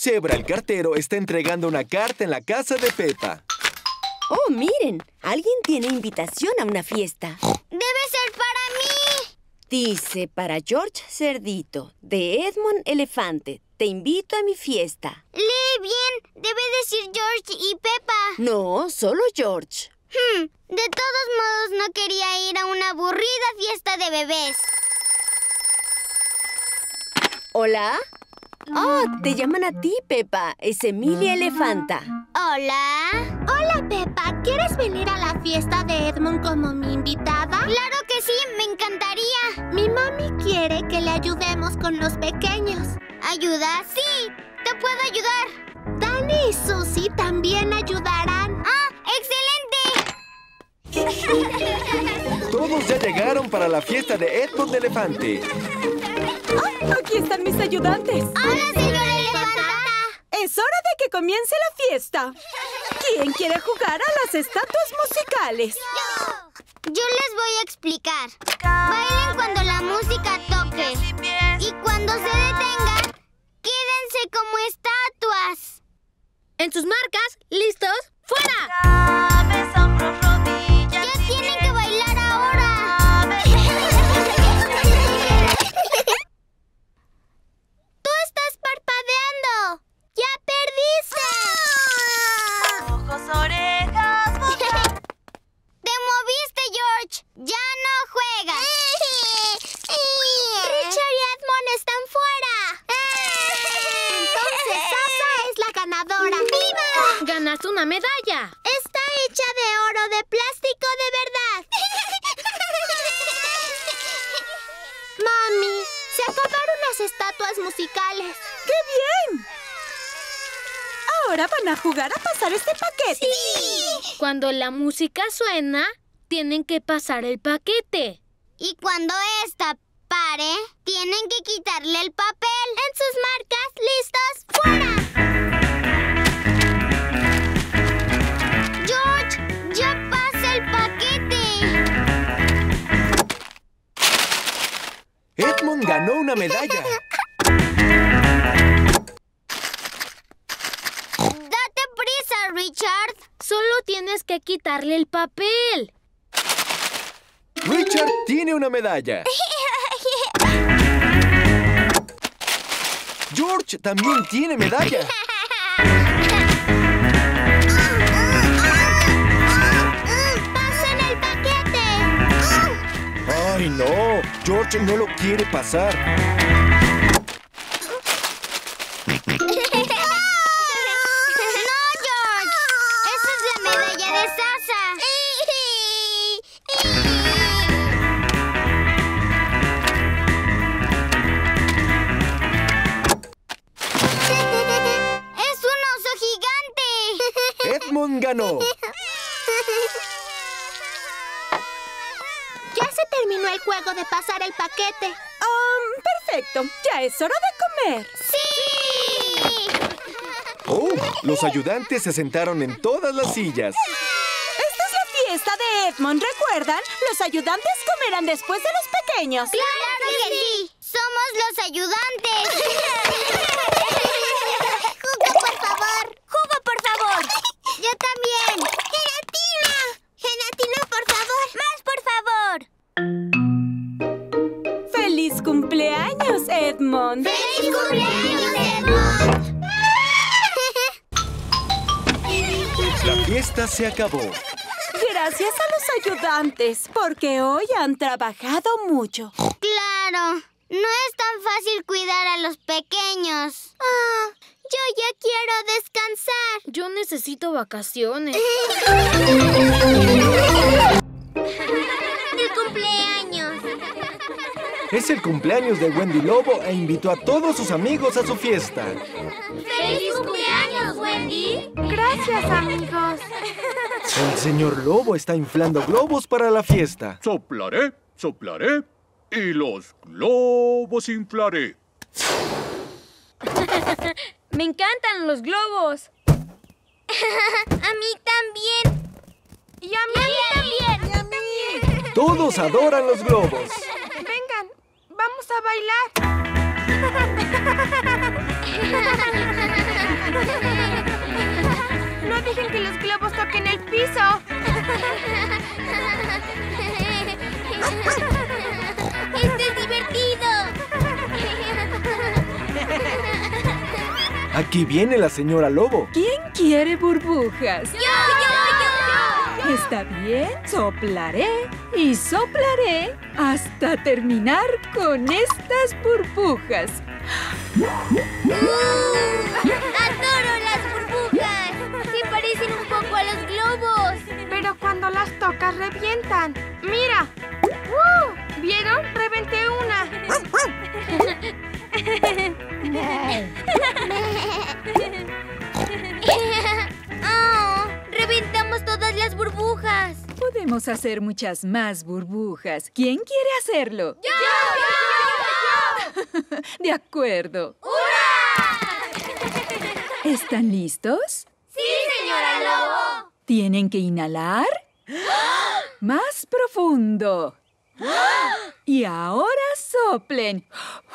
Zebra, el cartero, está entregando una carta en la casa de Peppa. ¡Oh, miren! Alguien tiene invitación a una fiesta. ¡Debe ser para mí! Dice, para George Cerdito, de Edmond Elefante. Te invito a mi fiesta. Lee bien. Debe decir George y Peppa. No, solo George. De todos modos, no quería ir a una aburrida fiesta de bebés. ¿Hola? Oh, te llaman a ti, Peppa. Es Emilia Elefanta. Hola. Hola, Peppa. ¿Quieres venir a la fiesta de Edmond como mi invitada? Claro que sí, me encantaría. Mi mami quiere que le ayudemos con los pequeños. ¿Ayuda? Sí, te puedo ayudar. Dani y Susie también ayudarán. ¡Ah, excelente! Todos ya llegaron para la fiesta de Edmond Elefante. ¡Ah! Aquí están mis ayudantes. ¡Hola, señora Elefanta! Es hora de que comience la fiesta. ¿Quién quiere jugar a las estatuas musicales? Yo les voy a explicar. Bailen cuando la música toque. Y cuando se detengan, quédense como estatuas. En sus marcas, ¿listos? ¡Fuera! ¡Ya tienen que bailar ahora! ¡Tú estás parpadeando! ¡Ya perdiste! Ojos, orejas, boca. ¡Te moviste, George! ¡Ya no juegas! Richard y Edmond están fuera. Entonces, Sasa es la ganadora. ¡Viva! ¡Ganaste una medalla! Está hecha de oro de plástico de verdad. Mami, se acabaron las estatuas musicales. ¡Qué bien! Ahora van a jugar a pasar este paquete. Cuando la música suena, tienen que pasar el paquete. Y cuando esta pare, tienen que quitarle el papel. En sus marcas, ¿listos? ¡Fuera! ¡George! ¡Ya pasa el paquete! Edmond ganó una medalla. ¡Date prisa, Richard! Solo tienes que quitarle el papel. Richard tiene una medalla. George también tiene medalla. ¡Pasen el paquete! ¡Ay, no! George no lo quiere pasar. ¡No, George! ¡Esa es la medalla de Sasa! ¡Es un oso gigante! Edmond ganó. Ya se terminó el juego de pasar el paquete. Perfecto. Ya es hora de comer. ¡Sí! Oh, los ayudantes se sentaron en todas las sillas. Esta es la fiesta de Edmond. ¿Recuerdan? Los ayudantes comerán después de los pequeños. ¡Claro que sí! ¡Somos los ayudantes! ¡Jugo, por favor! ¡Jugo, por favor! ¡Yo también! ¡Gelatina! ¡Gelatina, por favor! ¡Más, por favor! ¡Feliz cumpleaños, Edmond! ¡Feliz cumpleaños, Edmond! La fiesta se acabó. Gracias a los ayudantes, porque hoy han trabajado mucho. ¡Claro! No es tan fácil cuidar a los pequeños. Yo ya quiero descansar. Yo necesito vacaciones. ¡Mi cumpleaños! Es el cumpleaños de Wendy Lobo e invitó a todos sus amigos a su fiesta. ¡Feliz cumpleaños, Wendy! Gracias, amigos. El señor Lobo está inflando globos para la fiesta. Soplaré, soplaré y los globos inflaré. ¡Me encantan los globos! ¡A mí también! Y a mí también. Todos adoran los globos. Vengan, vamos a bailar. No dejen que los globos toquen el piso. ¡Esto es divertido! Aquí viene la señora Lobo. ¿Quién quiere burbujas? ¡Yo! Está bien, soplaré y soplaré hasta terminar con estas burbujas. ¡Adoro las burbujas! Se parecen un poco a los globos. Pero cuando las tocas revientan. ¡Mira! ¿Vieron? Reventé una. ¡Oh! ¡Reventamos todas las burbujas! Podemos hacer muchas más burbujas. ¿Quién quiere hacerlo? ¡Yo! De acuerdo. ¡Hurra! ¿Están listos? ¡Sí, señora Lobo! Tienen que inhalar. Más profundo. Y ahora soplen.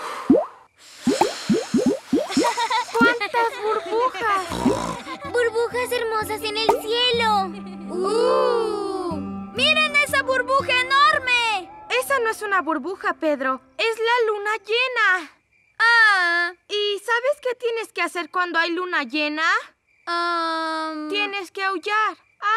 ¡Cuántas burbujas! ¡Burbujas hermosas en el cielo! ¡Miren esa burbuja enorme! Esa no es una burbuja, Pedro. Es la luna llena. ¿Y sabes qué tienes que hacer cuando hay luna llena? Tienes que aullar.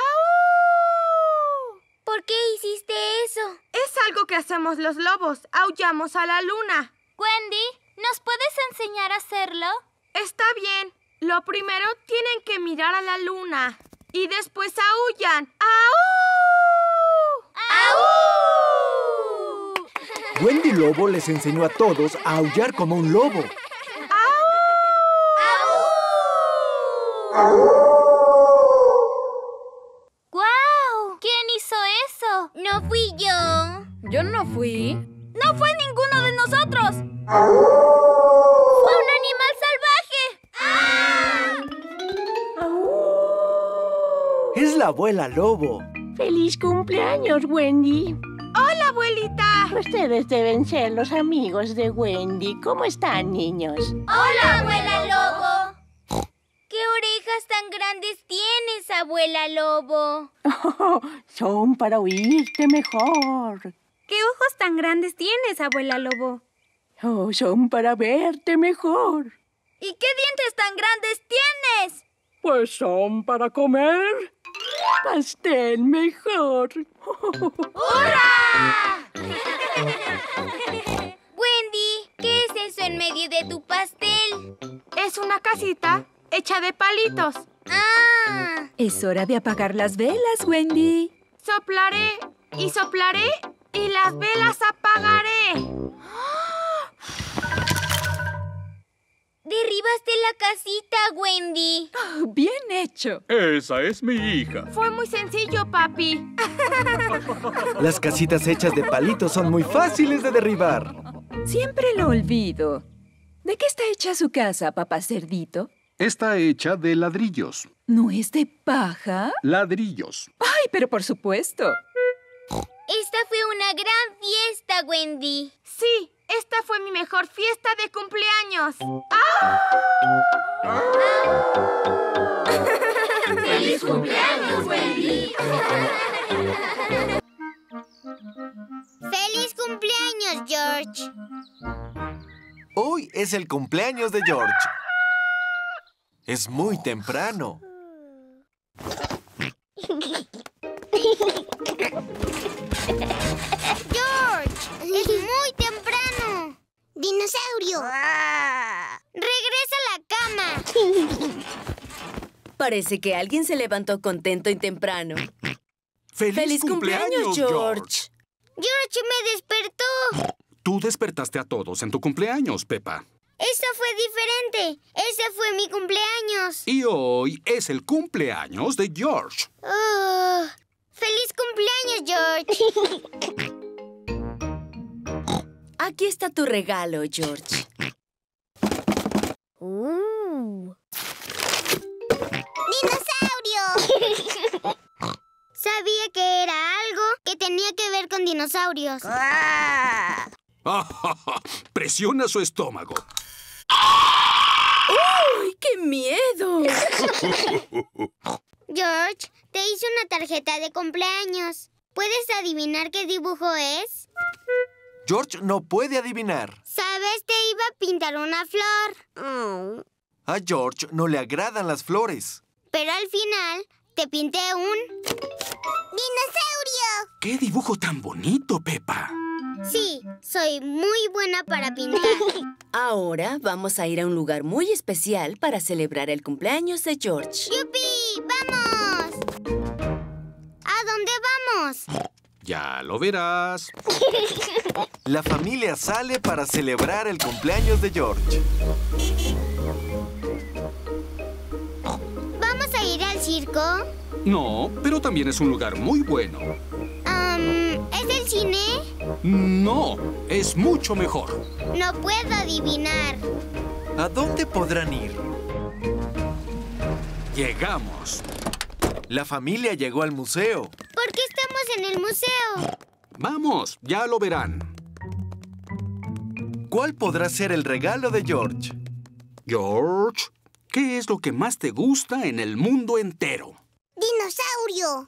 ¡Au! ¿Por qué hiciste eso? Es algo que hacemos los lobos. Aullamos a la luna. Wendy, ¿nos puedes enseñar a hacerlo? Está bien. Lo primero tienen que mirar a la luna. Y después aullan. ¡Au! ¡Au! Wendy Lobo les enseñó a todos a aullar como un lobo. ¡Guau! ¿Quién hizo eso? No fui yo. Yo no fui. ¡No fue ninguno de nosotros! ¡Fue un animal salvaje! Es la abuela Lobo. ¡Feliz cumpleaños, Wendy! ¡Hola, abuelita! Ustedes deben ser los amigos de Wendy. ¿Cómo están, niños? ¡Hola, abuela Lobo! ¿Qué orejas tan grandes tienes, abuela Lobo? Oh, son para oírte mejor. ¿Qué ojos tan grandes tienes, abuela Lobo? Oh, son para verte mejor. ¿Y qué dientes tan grandes tienes? Pues son para comer pastel mejor. ¡Hurra! Wendy, ¿qué es eso en medio de tu pastel? Es una casita hecha de palitos. ¡Ah! Es hora de apagar las velas, Wendy. Soplaré y soplaré y las velas apagaré. Derribaste la casita, Wendy. Oh, bien hecho. Esa es mi hija. Fue muy sencillo, papi. Las casitas hechas de palitos son muy fáciles de derribar. Siempre lo olvido. ¿De qué está hecha su casa, papá cerdito? Está hecha de ladrillos. ¿No es de paja? Ladrillos. ¡Ay, pero por supuesto! Esta fue una gran fiesta, Wendy. Sí, esta fue mi mejor fiesta de cumpleaños. ¡Feliz cumpleaños, Wendy! ¡Feliz cumpleaños, George! Hoy es el cumpleaños de George. Es muy temprano. ¡George! ¡Es muy temprano! ¡Dinosaurio! ¡Regresa a la cama! Parece que alguien se levantó contento y temprano. ¡Feliz cumpleaños, George! ¡George me despertó! Tú despertaste a todos en tu cumpleaños, Peppa. ¡Eso fue diferente! ¡Ese fue mi cumpleaños! Y hoy es el cumpleaños de George. Oh, ¡feliz cumpleaños, George! Aquí está tu regalo, George. ¡Dinosaurio! Sabía que era algo que tenía que ver con dinosaurios. Presiona su estómago. miedo! George, te hice una tarjeta de cumpleaños. ¿Puedes adivinar qué dibujo es? George no puede adivinar. ¿Sabes? Te iba a pintar una flor. A George no le agradan las flores. Pero al final te pinté un... ¡dinosaurio! ¡Qué dibujo tan bonito, Peppa! Sí, soy muy buena para pintar. Ahora vamos a ir a un lugar muy especial para celebrar el cumpleaños de George. ¡Yupi! ¡Vamos! ¿A dónde vamos? Ya lo verás. La familia sale para celebrar el cumpleaños de George. ¿Vamos a ir al circo? No, pero también es un lugar muy bueno. ¿Es el cine? No, es mucho mejor. No puedo adivinar. ¿A dónde podrán ir? Llegamos. La familia llegó al museo. ¿Por qué estamos en el museo? Vamos, ya lo verán. ¿Cuál podrá ser el regalo de George? George, ¿qué es lo que más te gusta en el mundo entero? ¡Dinosaurio!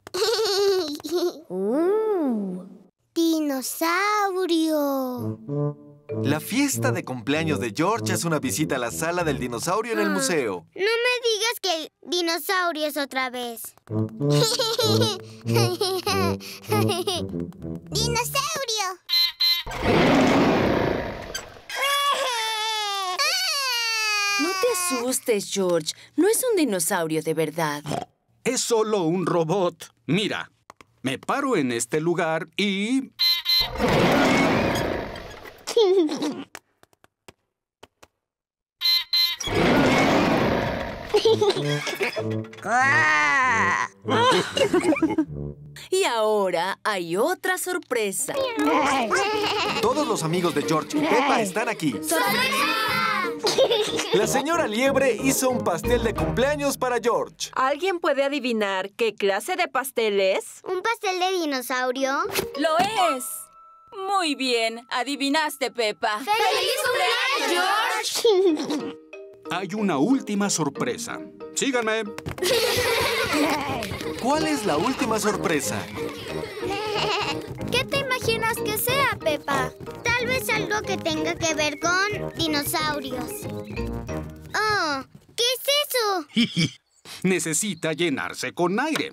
¡Dinosaurio! La fiesta de cumpleaños de George es una visita a la sala del dinosaurio en el museo. No me digas que dinosaurios otra vez. ¡Dinosaurio! No te asustes, George. No es un dinosaurio de verdad. Es solo un robot. Mira, me paro en este lugar y... Y ahora hay otra sorpresa. Todos los amigos de George y Peppa están aquí. La señora Liebre hizo un pastel de cumpleaños para George. ¿Alguien puede adivinar qué clase de pastel es? ¿Un pastel de dinosaurio? ¡Lo es! Muy bien, adivinaste, Peppa. ¡Feliz cumpleaños, George! Hay una última sorpresa. Síganme. ¿Cuál es la última sorpresa? ¿Qué te imaginas que sea, Peppa? Tal vez algo que tenga que ver con dinosaurios. Oh, ¿qué es eso? Necesita llenarse con aire.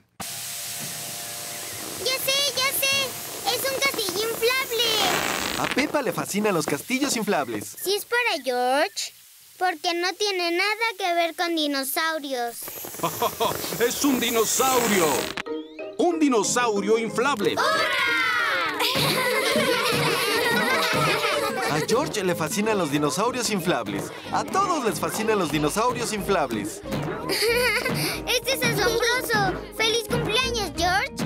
¡Ya sé! ¡Es un castillo inflable! A Peppa le fascinan los castillos inflables. Si es para George, porque no tiene nada que ver con dinosaurios. ¡Es un dinosaurio! ¡Un dinosaurio inflable! A George le fascinan los dinosaurios inflables. A todos les fascinan los dinosaurios inflables. ¡Este es asombroso! ¡Feliz cumpleaños, George!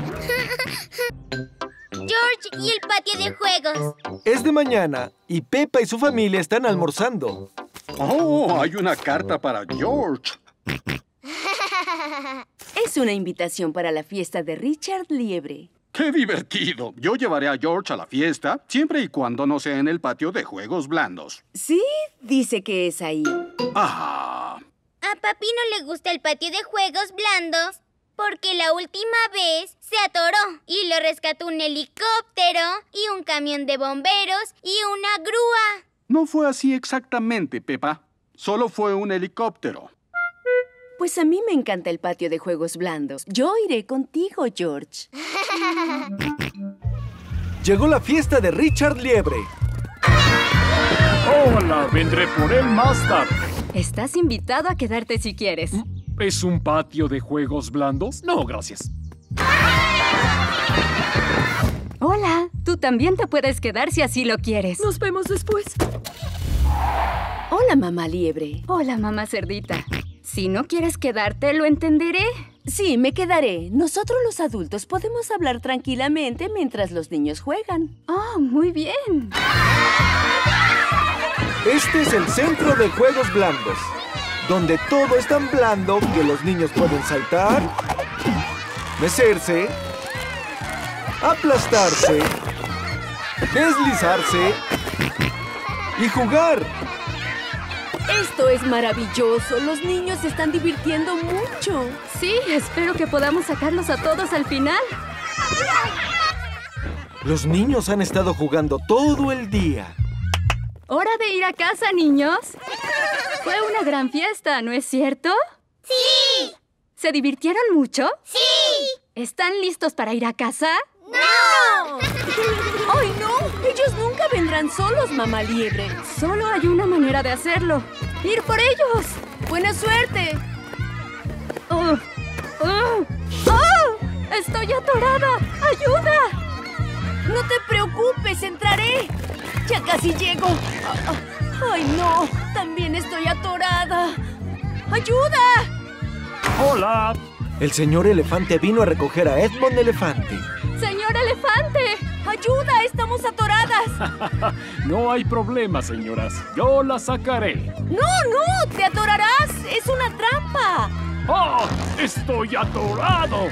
George y el patio de juegos. Es de mañana y Peppa y su familia están almorzando. ¡Oh! Hay una carta para George. Es una invitación para la fiesta de Richard Liebre. ¡Qué divertido! Yo llevaré a George a la fiesta, siempre y cuando no sea en el patio de juegos blandos. Sí, dice que es ahí. ¡Ah! A papi no le gusta el patio de juegos blandos porque la última vez se atoró y lo rescató un helicóptero y un camión de bomberos y una grúa. No fue así exactamente, Peppa. Solo fue un helicóptero. Pues a mí me encanta el patio de juegos blandos. Yo iré contigo, George. Llegó la fiesta de Richard Liebre. Hola, vendré por él más tarde. Estás invitado a quedarte si quieres. ¿Es un patio de juegos blandos? No, gracias. Hola, tú también te puedes quedar si así lo quieres. Nos vemos después. Hola, mamá Liebre. Hola, mamá Cerdita. Si no quieres quedarte, lo entenderé. Sí, me quedaré. Nosotros los adultos podemos hablar tranquilamente mientras los niños juegan. Oh, muy bien. Este es el centro de juegos blandos, donde todo es tan blando que los niños pueden saltar, mecerse, aplastarse, deslizarse y jugar. Esto es maravilloso. Los niños se están divirtiendo mucho. Sí, espero que podamos sacarlos a todos al final. Los niños han estado jugando todo el día. Hora de ir a casa, niños. Fue una gran fiesta, ¿no es cierto? ¡Sí! ¿Se divirtieron mucho? ¡Sí! ¿Están listos para ir a casa? ¡No! ¡Ay, no! Ellos nunca vendrán solos, mamá liebre. Solo hay una manera de hacerlo. ¡Ir por ellos! ¡Buena suerte! ¡Estoy atorada! ¡Ayuda! No te preocupes, entraré. Ya casi llego. ¡Ay, no! También estoy atorada. ¡Ayuda! ¡Hola! El señor Elefante vino a recoger a Edmond Elefante. ¡Señor Elefante! ¡Ayuda! ¡Estamos atoradas! No hay problema, señoras. Yo la sacaré. ¡No, no! ¡Te atorarás! ¡Es una trampa! ¡Oh! ¡Estoy atorado!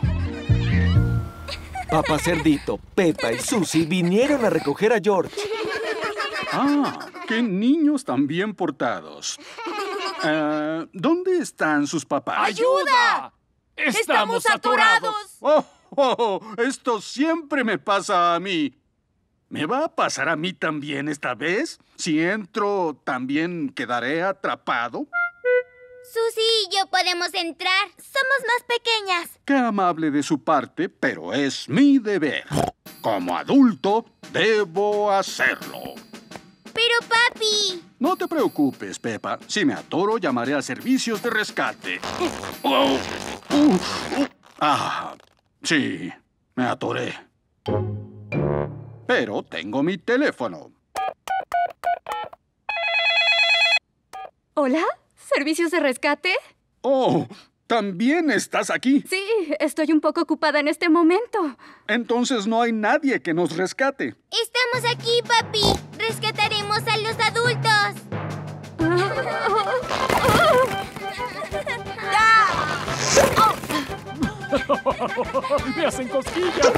Papá Cerdito, Peppa y Susie vinieron a recoger a George. ¡Ah! ¡Qué niños tan bien portados! ¿Dónde están sus papás? ¡Ayuda! ¡Estamos atorados! Esto siempre me pasa a mí. ¿Me va a pasar a mí también esta vez? Si entro, ¿también quedaré atrapado? Susie y yo podemos entrar. Somos más pequeñas. Qué amable de su parte, pero es mi deber. Como adulto, debo hacerlo. Pero, papi... No te preocupes, Peppa. Si me atoro, llamaré a servicios de rescate. Sí, me atoré. Pero tengo mi teléfono. ¿Hola? ¿Servicios de rescate? ¡Oh! ¿También estás aquí? Sí, estoy un poco ocupada en este momento. Entonces no hay nadie que nos rescate. Estamos aquí, papi. Rescataremos a los adultos. ¡Me hacen cosquillas!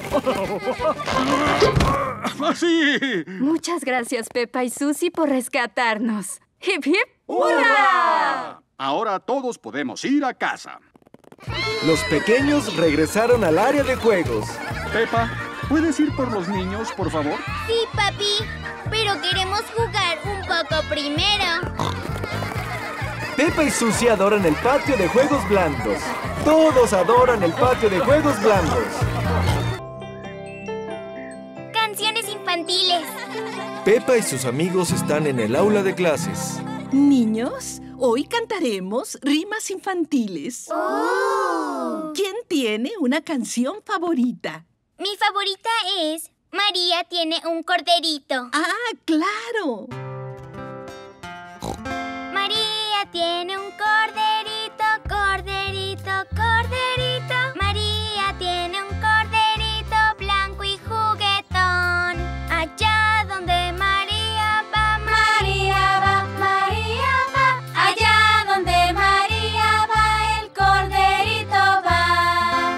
¡Sí! Muchas gracias, Peppa y Susie, por rescatarnos. ¡Hip, hip! ¡Hurra! Ahora todos podemos ir a casa. Los pequeños regresaron al área de juegos. Peppa, ¿puedes ir por los niños, por favor? Sí, papi. Pero queremos jugar un poco primero. Peppa y Susie adoran el patio de juegos blandos. Todos adoran el patio de juegos blandos. Canciones infantiles. Peppa y sus amigos están en el aula de clases. Niños, hoy cantaremos rimas infantiles. ¡Oh! ¿Quién tiene una canción favorita? Mi favorita es María tiene un corderito. ¡Ah, claro! María tiene un corderito, corderito, corderito. María tiene un corderito blanco y juguetón. Allá donde María va, María va, María va. Allá donde María va, el corderito va.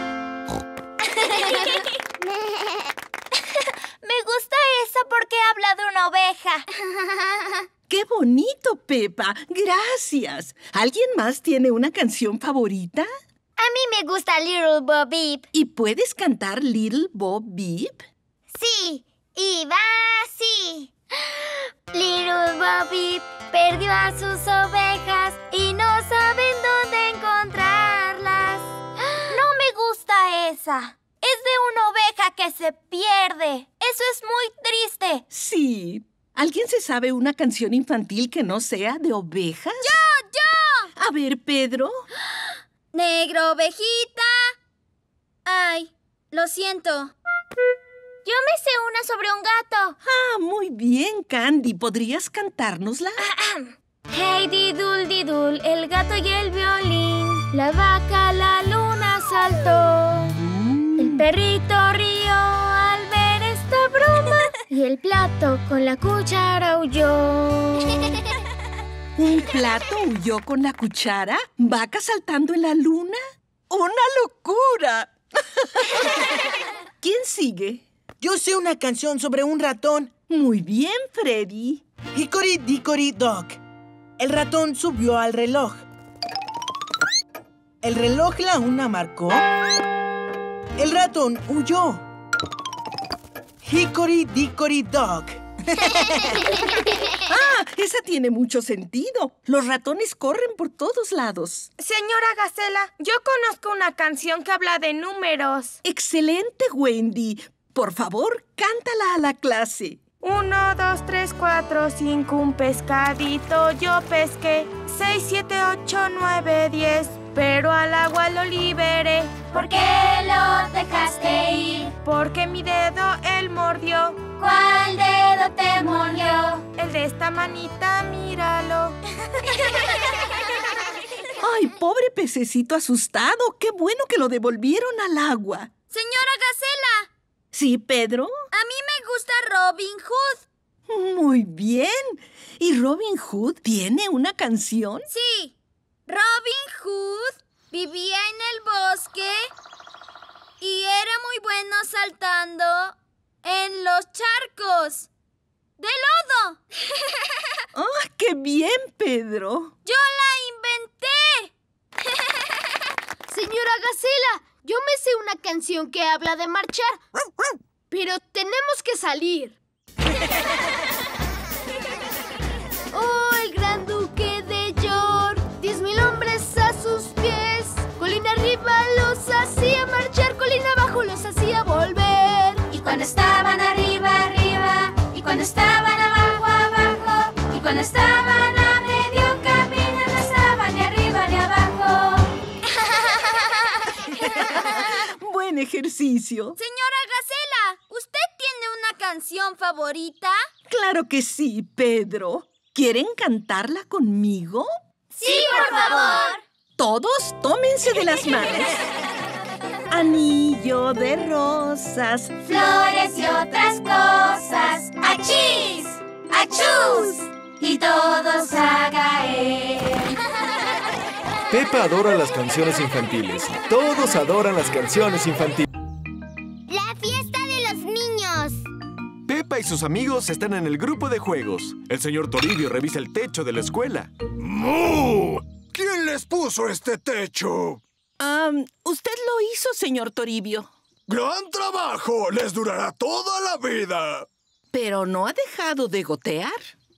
Me gusta esa porque habla de una oveja. ¡Qué bonito, Peppa! ¡Gracias! ¿Alguien más tiene una canción favorita? A mí me gusta Little Bo Peep. ¿Y puedes cantar Little Bo Peep? Sí, y va así. Little Bo Peep perdió a sus ovejas y no saben dónde encontrarlas. No me gusta esa. Es de una oveja que se pierde. Eso es muy triste. Sí. ¿Alguien se sabe una canción infantil que no sea de ovejas? ¡Yo! A ver, Pedro. Negro ovejita. Ay, lo siento. Yo me sé una sobre un gato. Ah, muy bien, Candy. ¿Podrías cantárnosla? Hey, didul, didul, el gato y el violín. La vaca a la luna saltó. El perrito rió al ver esta broma. Y el plato con la cuchara huyó. ¿Un plato huyó con la cuchara? ¿Vaca saltando en la luna? ¡Una locura! ¿Quién sigue? Yo sé una canción sobre un ratón. Muy bien, Freddy. Hickory Dickory Dock. El ratón subió al reloj. El reloj la una marcó. El ratón huyó. Hickory Dickory Dock. ¡Ah! Esa tiene mucho sentido. Los ratones corren por todos lados. Señora Gacela, yo conozco una canción que habla de números. ¡Excelente, Wendy! Por favor, cántala a la clase. 1, 2, 3, 4, 5, un pescadito yo pesqué. 6, 7, 8, 9, 10, pero al agua lo liberé. ¿Por qué lo dejaste ir? Porque mi dedo él mordió. ¿Cuál dedo te mordió? El de esta manita, míralo. ¡Ay, pobre pececito asustado! ¡Qué bueno que lo devolvieron al agua! Señora Gacela. ¿Sí, Pedro? A mí me gusta Robin Hood. Muy bien. ¿Y Robin Hood tiene una canción? Sí. Robin Hood vivía en el bosque y era muy bueno saltando en los charcos de lodo. ¡Ah, qué bien, Pedro! ¡Yo la inventé! Señora Gacela, yo me sé una canción que habla de marchar, pero tenemos que salir. Oh, el gran duque de York, 10,000 hombres a sus pies. Colina arriba los hacía marchar, colina abajo los hacía volver. Y cuando estaban arriba, arriba, y cuando estaban abajo, abajo, y cuando estaban a medio camino, no estaban ni arriba ni abajo. Buen ejercicio. Señora Gacela, ¿usted tiene una canción favorita? Claro que sí, Pedro. ¿Quieren cantarla conmigo? ¡Sí, por favor! Todos tómense de las manos. Anillo de rosas, flores y otras cosas. ¡Achís! ¡Achús! Y todos a caer. Pepa adora las canciones infantiles. Todos adoran las canciones infantiles. ¡La fiesta de los niños! Pepa y sus amigos están en el grupo de juegos. El señor Toribio revisa el techo de la escuela. ¡Mu! ¿Quién les puso este techo? Usted lo hizo, señor Toribio. ¡Gran trabajo! ¡Les durará toda la vida! Pero no ha dejado de gotear.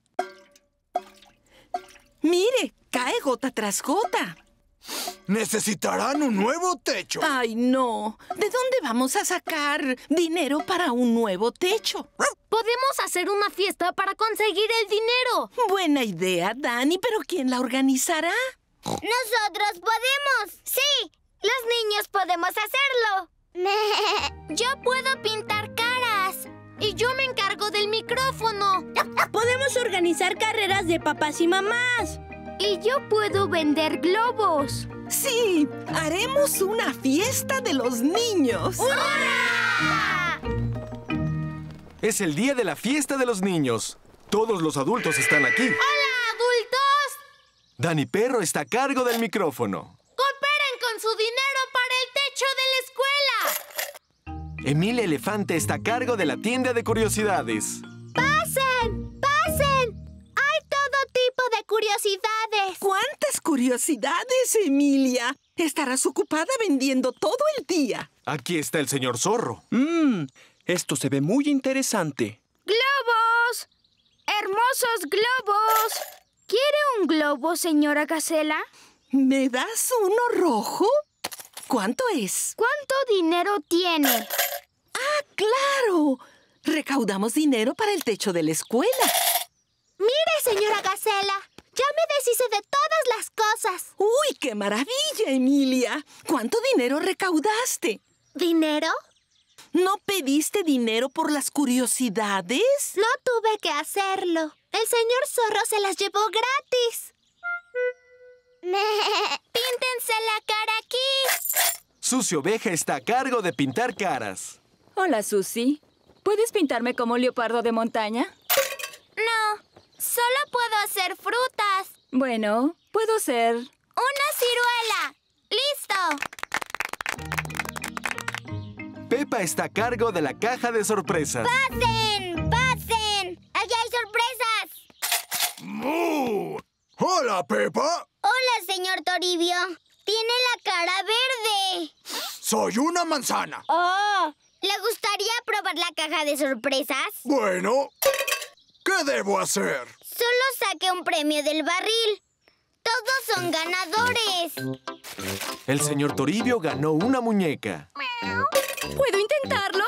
Mire, cae gota tras gota. Necesitarán un nuevo techo. ¡Ay, no! ¿De dónde vamos a sacar dinero para un nuevo techo? Podemos hacer una fiesta para conseguir el dinero. Buena idea, Dani, pero ¿quién la organizará? ¡Nosotros podemos! ¡Sí! ¡Los niños podemos hacerlo! Yo puedo pintar caras. Y yo me encargo del micrófono. Podemos organizar carreras de papás y mamás. Y yo puedo vender globos. ¡Sí! ¡Haremos una fiesta de los niños! ¡Hurra! Es el día de la fiesta de los niños. Todos los adultos están aquí. ¡Hola, adultos! Dani Perro está a cargo del micrófono. ¡Cooperen con su dinero para el techo de la escuela! Emilia Elefante está a cargo de la tienda de curiosidades. ¡Pasen! ¡Pasen! ¡Hay todo tipo de curiosidades! ¿Cuántas curiosidades, Emilia? Estarás ocupada vendiendo todo el día. Aquí está el señor Zorro. Esto se ve muy interesante. ¡Globos! ¡Hermosos globos! ¿Quiere un globo, señora Gacela? ¿Me das uno rojo? ¿Cuánto es? ¿Cuánto dinero tiene? ¡Ah, claro! Recaudamos dinero para el techo de la escuela. Mire, señora Gacela, ya me deshice de todas las cosas. ¡Uy, qué maravilla, Emilia! ¿Cuánto dinero recaudaste? ¿Dinero? ¿No pediste dinero por las curiosidades? No tuve que hacerlo. El señor Zorro se las llevó gratis. ¡Píntense la cara aquí! Susi Oveja está a cargo de pintar caras. Hola, Susi. ¿Puedes pintarme como un leopardo de montaña? No, solo puedo hacer frutas. Bueno, puedo ser... ¡Una ciruela! ¡Listo! Pepa está a cargo de la caja de sorpresas. ¡Pasen! ¡Pasen! ¡Allá hay sorpresas! ¡Mu! Hola, Peppa. Hola, señor Toribio. Tiene la cara verde. Soy una manzana. ¡Oh! ¿Le gustaría probar la caja de sorpresas? Bueno, ¿qué debo hacer? Solo saque un premio del barril. Todos son ganadores. El señor Toribio ganó una muñeca. ¿Puedo intentarlo?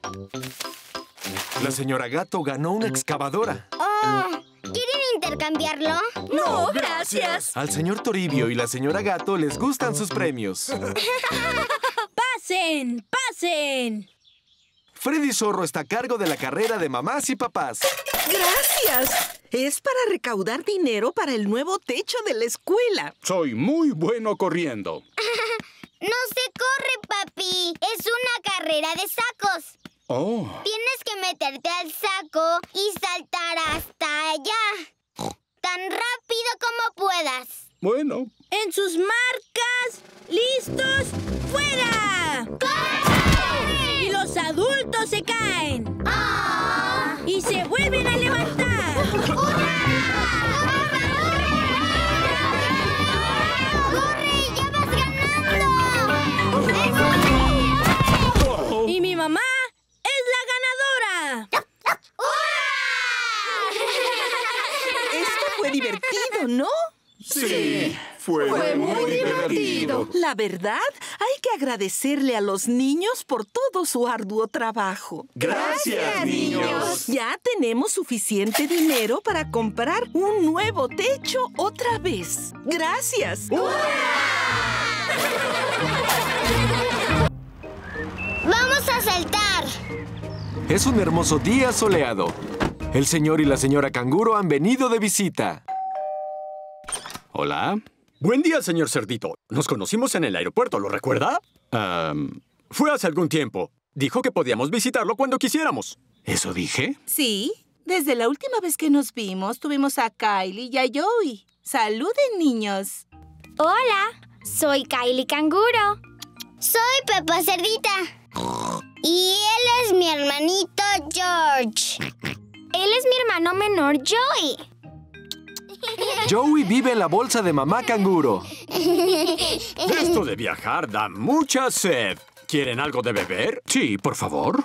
La señora Gato ganó una excavadora. Oh, ¿quieren intercambiarlo? No, gracias. Al señor Toribio y la señora Gato les gustan sus premios. ¡Pasen! ¡Pasen! Freddy Zorro está a cargo de la carrera de mamás y papás. ¡Gracias! Es para recaudar dinero para el nuevo techo de la escuela. Soy muy bueno corriendo. No se corre, papi. Es una carrera de sacos. Oh. Tienes que meterte al saco y saltar hasta allá. Tan rápido como puedas. Bueno. En sus marcas, listos, ¡fuera! ¡Corre! Y los adultos se caen. ¡Ah! Y se vuelven a levantar. ¡Corre! ¡Ya vas ganando! Y mi mamá es la ganadora. Esto fue divertido, ¿no? Sí, fue muy divertido. La verdad, hay que agradecerle a los niños por todo su arduo trabajo. Gracias, niños. Ya tenemos suficiente dinero para comprar un nuevo techo otra vez. ¡Gracias! ¡Vamos a saltar! Es un hermoso día soleado. El señor y la señora Canguro han venido de visita. Hola. Buen día, señor Cerdito. Nos conocimos en el aeropuerto, ¿lo recuerda? Fue hace algún tiempo. Dijo que podíamos visitarlo cuando quisiéramos. ¿Eso dije? Sí. Desde la última vez que nos vimos, tuvimos a Kylie y a Joey. ¡Saluden, niños! Hola, soy Kylie Canguro. Soy Peppa Cerdita. Y él es mi hermanito George. Él es mi hermano menor, Joey. Joey vive en la bolsa de mamá Canguro. Esto de viajar da mucha sed. ¿Quieren algo de beber? Sí, por favor.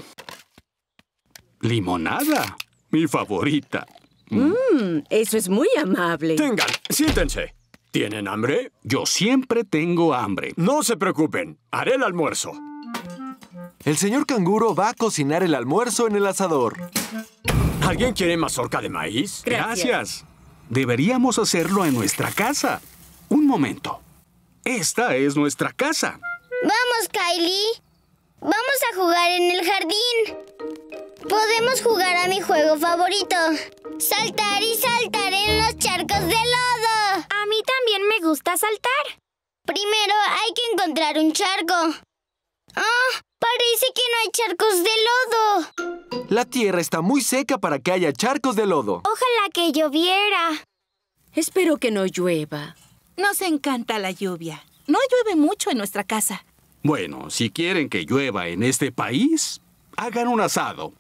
Limonada, mi favorita. Eso es muy amable. Tengan, siéntense. ¿Tienen hambre? Yo siempre tengo hambre. No se preocupen, haré el almuerzo. El señor Canguro va a cocinar el almuerzo en el asador. ¿Alguien quiere mazorca de maíz? Gracias. Deberíamos hacerlo en nuestra casa. Un momento. Esta es nuestra casa. Vamos, Kylie. Vamos a jugar en el jardín. Podemos jugar a mi juego favorito. Saltar y saltar en los charcos de lodo. A mí también me gusta saltar. Primero hay que encontrar un charco. Parece que no hay charcos de lodo. La tierra está muy seca para que haya charcos de lodo. Ojalá que lloviera. Espero que no llueva. Nos encanta la lluvia. No llueve mucho en nuestra casa. Bueno, si quieren que llueva en este país, hagan un asado.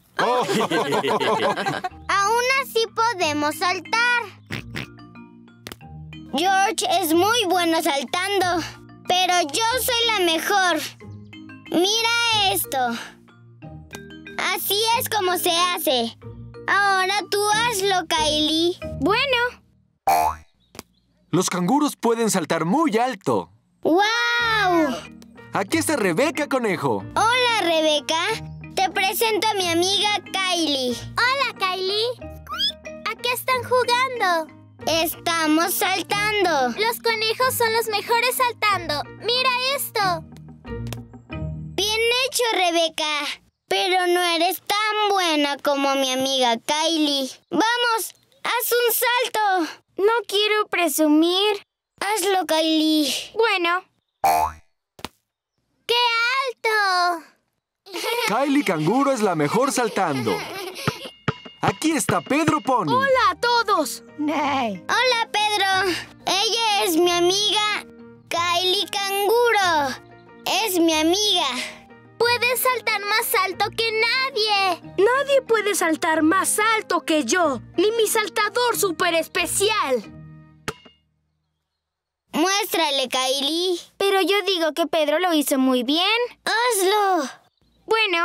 Aún así podemos saltar. George es muy bueno saltando, pero yo soy la mejor. Mira esto. Así es como se hace. Ahora tú hazlo, Kylie. Bueno. Los canguros pueden saltar muy alto. ¡Guau! Aquí está Rebeca Conejo. Hola, Rebeca. Te presento a mi amiga Kylie. Hola, Kylie. ¿A qué están jugando? Estamos saltando. Los conejos son los mejores saltando. ¡Mira esto! Bien hecho, Rebeca. Pero no eres tan buena como mi amiga Kylie. ¡Vamos! ¡Haz un salto! No quiero presumir. Hazlo, Kylie. Bueno. ¡Qué alto! Kylie Canguro es la mejor saltando. Aquí está Pedro Pony. ¡Hola a todos! Hola, Pedro. Ella es mi amiga Kylie Canguro. Es mi amiga. Puedes saltar más alto que nadie. Nadie puede saltar más alto que yo, ni mi saltador súper especial. Muéstrale, Kylie. Pero yo digo que Pedro lo hizo muy bien. ¡Hazlo! Bueno.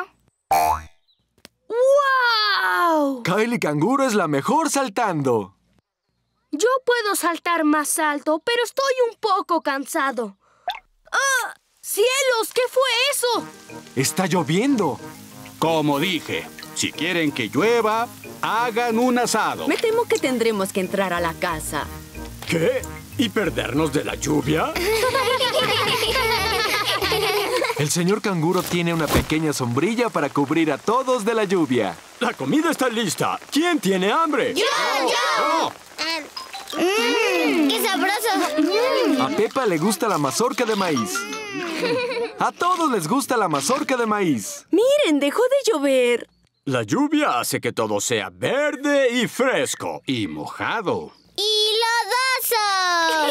¡Wow! Kylie Canguro es la mejor saltando. Yo puedo saltar más alto, pero estoy un poco cansado. ¡Ah! ¡Cielos! ¿Qué fue eso? Está lloviendo. Como dije, si quieren que llueva, hagan un asado. Me temo que tendremos que entrar a la casa. ¿Qué? ¿Y perdernos de la lluvia? El señor Canguro tiene una pequeña sombrilla para cubrir a todos de la lluvia. La comida está lista. ¿Quién tiene hambre? ¡Yo! ¡Oh! ¡Qué sabroso! A Pepa le gusta la mazorca de maíz. A todos les gusta la mazorca de maíz. Miren, dejó de llover. La lluvia hace que todo sea verde y fresco. Y mojado. ¡Y lodoso!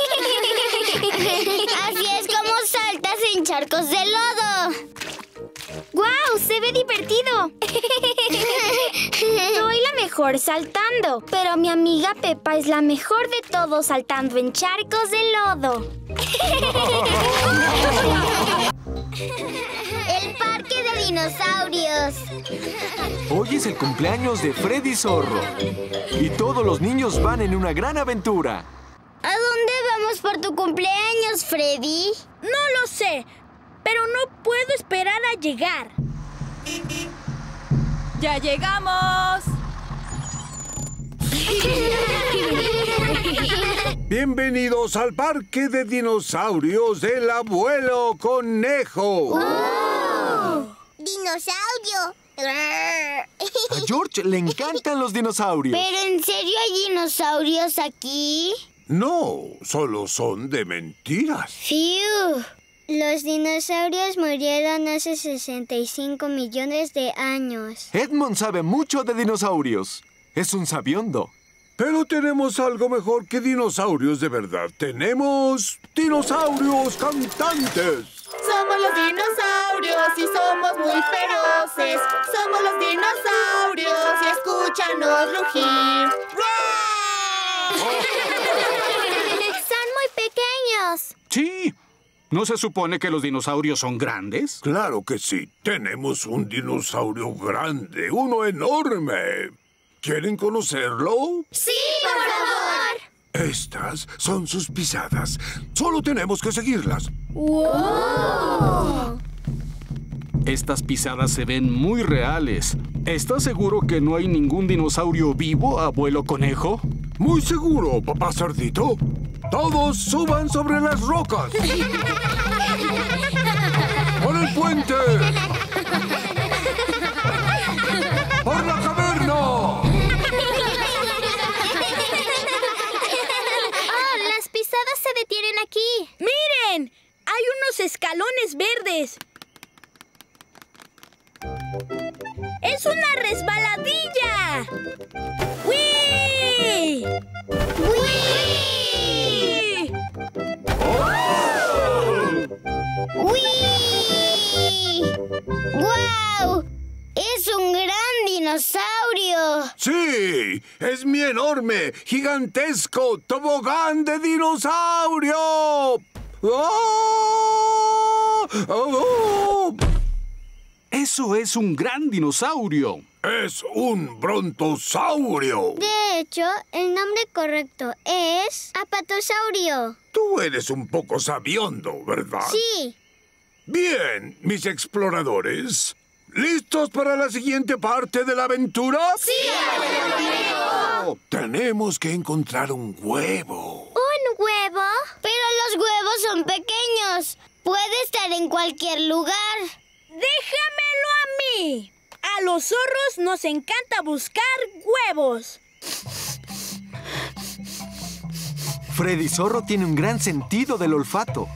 Así es como saltas en charcos de lodo. ¡Guau! ¡Se ve divertido! Soy la mejor saltando, pero mi amiga Pepa es la mejor de todos saltando en charcos de lodo. El parque de dinosaurios. Hoy es el cumpleaños de Freddy Zorro. Y todos los niños van en una gran aventura. ¿A dónde vamos por tu cumpleaños, Freddy? No lo sé, pero no puedo esperar a llegar. ¡Ya llegamos! Bienvenidos al parque de dinosaurios del abuelo conejo. ¡Oh! ¡Dinosaurio! A George le encantan los dinosaurios. ¿Pero en serio hay dinosaurios aquí? No, solo son de mentiras. ¡Fiu! Los dinosaurios murieron hace 65 millones de años. Edmond sabe mucho de dinosaurios. Es un sabiondo. Pero tenemos algo mejor que dinosaurios de verdad. Tenemos dinosaurios cantantes. Somos los dinosaurios y somos muy feroces. Somos los dinosaurios y escúchanos rugir. Son muy pequeños. Sí. ¿No se supone que los dinosaurios son grandes? Claro que sí. Tenemos un dinosaurio grande, uno enorme. ¿Quieren conocerlo? ¡Sí, por favor! Estas son sus pisadas. Solo tenemos que seguirlas. ¡Wow! Estas pisadas se ven muy reales. ¿Estás seguro que no hay ningún dinosaurio vivo, abuelo conejo? Muy seguro, papá cerdito. ¡Todos suban sobre las rocas! ¡Por el puente! ¡Por la caverna! ¡Oh, las pisadas se detienen aquí! ¡Miren! ¡Hay unos escalones verdes! ¡Es una resbaladilla! ¡Uy! ¡Uy! ¡Uy! ¡Guau! ¡Es un gran dinosaurio! ¡Sí! ¡Es mi enorme, gigantesco tobogán de dinosaurio! ¡Oh! ¡Oh! ¡Eso es un gran dinosaurio! ¡Es un brontosaurio! De hecho, el nombre correcto es apatosaurio. Tú eres un poco sabiondo, ¿verdad? Sí. Bien, mis exploradores. ¿Listos para la siguiente parte de la aventura? ¡Sí, abuelo conejo! Tenemos que encontrar un huevo. ¿Un huevo? Pero los huevos son pequeños. Puede estar en cualquier lugar. ¡Déjamelo a mí! A los zorros nos encanta buscar huevos. Freddy Zorro tiene un gran sentido del olfato.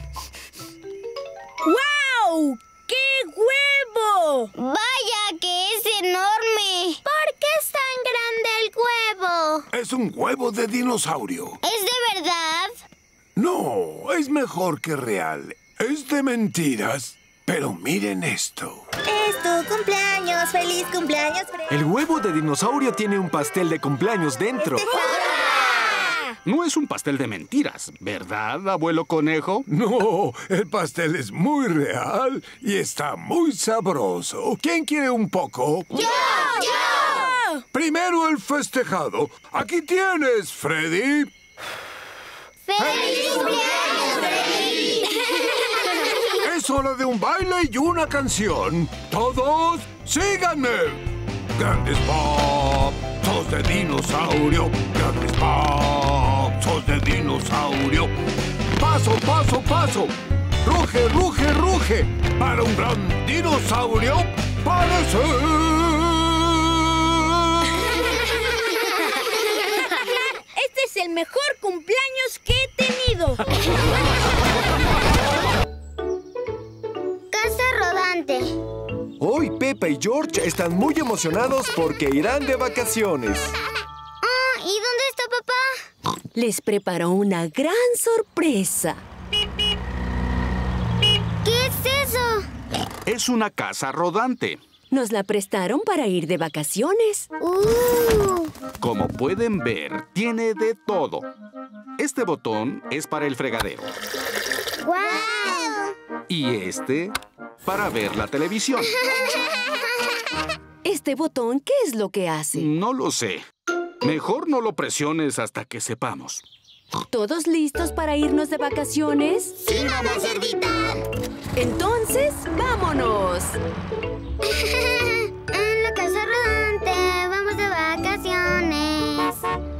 ¡Guau! ¡Qué huevo! ¡Vaya que es enorme! ¿Por qué es tan grande el huevo? Es un huevo de dinosaurio. ¿Es de verdad? No, es mejor que real. Es de mentiras. Pero miren esto. Es tu cumpleaños. ¡Feliz cumpleaños, Freddy! El huevo de dinosaurio tiene un pastel de cumpleaños dentro. no es un pastel de mentiras, ¿verdad, abuelo conejo? No, el pastel es muy real y está muy sabroso. ¿Quién quiere un poco? ¡Yo! ¡Yo! Primero el festejado. Aquí tienes, Freddy. ¡Feliz cumpleaños, Freddy! Es hora de un baile y una canción. Todos, síganme. Grandes pasos de dinosaurio. Grandes pasos de dinosaurio. Paso, paso, paso. Ruge, ruge, ruge. Para un gran dinosaurio parece. Este es el mejor cumpleaños que he tenido. Casa rodante. Hoy Peppa y George están muy emocionados porque irán de vacaciones. ¿Y dónde está papá? Les preparó una gran sorpresa. ¿Qué es eso? Es una casa rodante. Nos la prestaron para ir de vacaciones. Como pueden ver, tiene de todo. Este botón es para el fregadero. ¡Guau! Y este para ver la televisión. ¿Este botón qué es lo que hace? No lo sé. Mejor no lo presiones hasta que sepamos. ¿Todos listos para irnos de vacaciones? ¡Sí, mamá cerdita! Entonces, ¡vámonos! En la casa rodante vamos de vacaciones.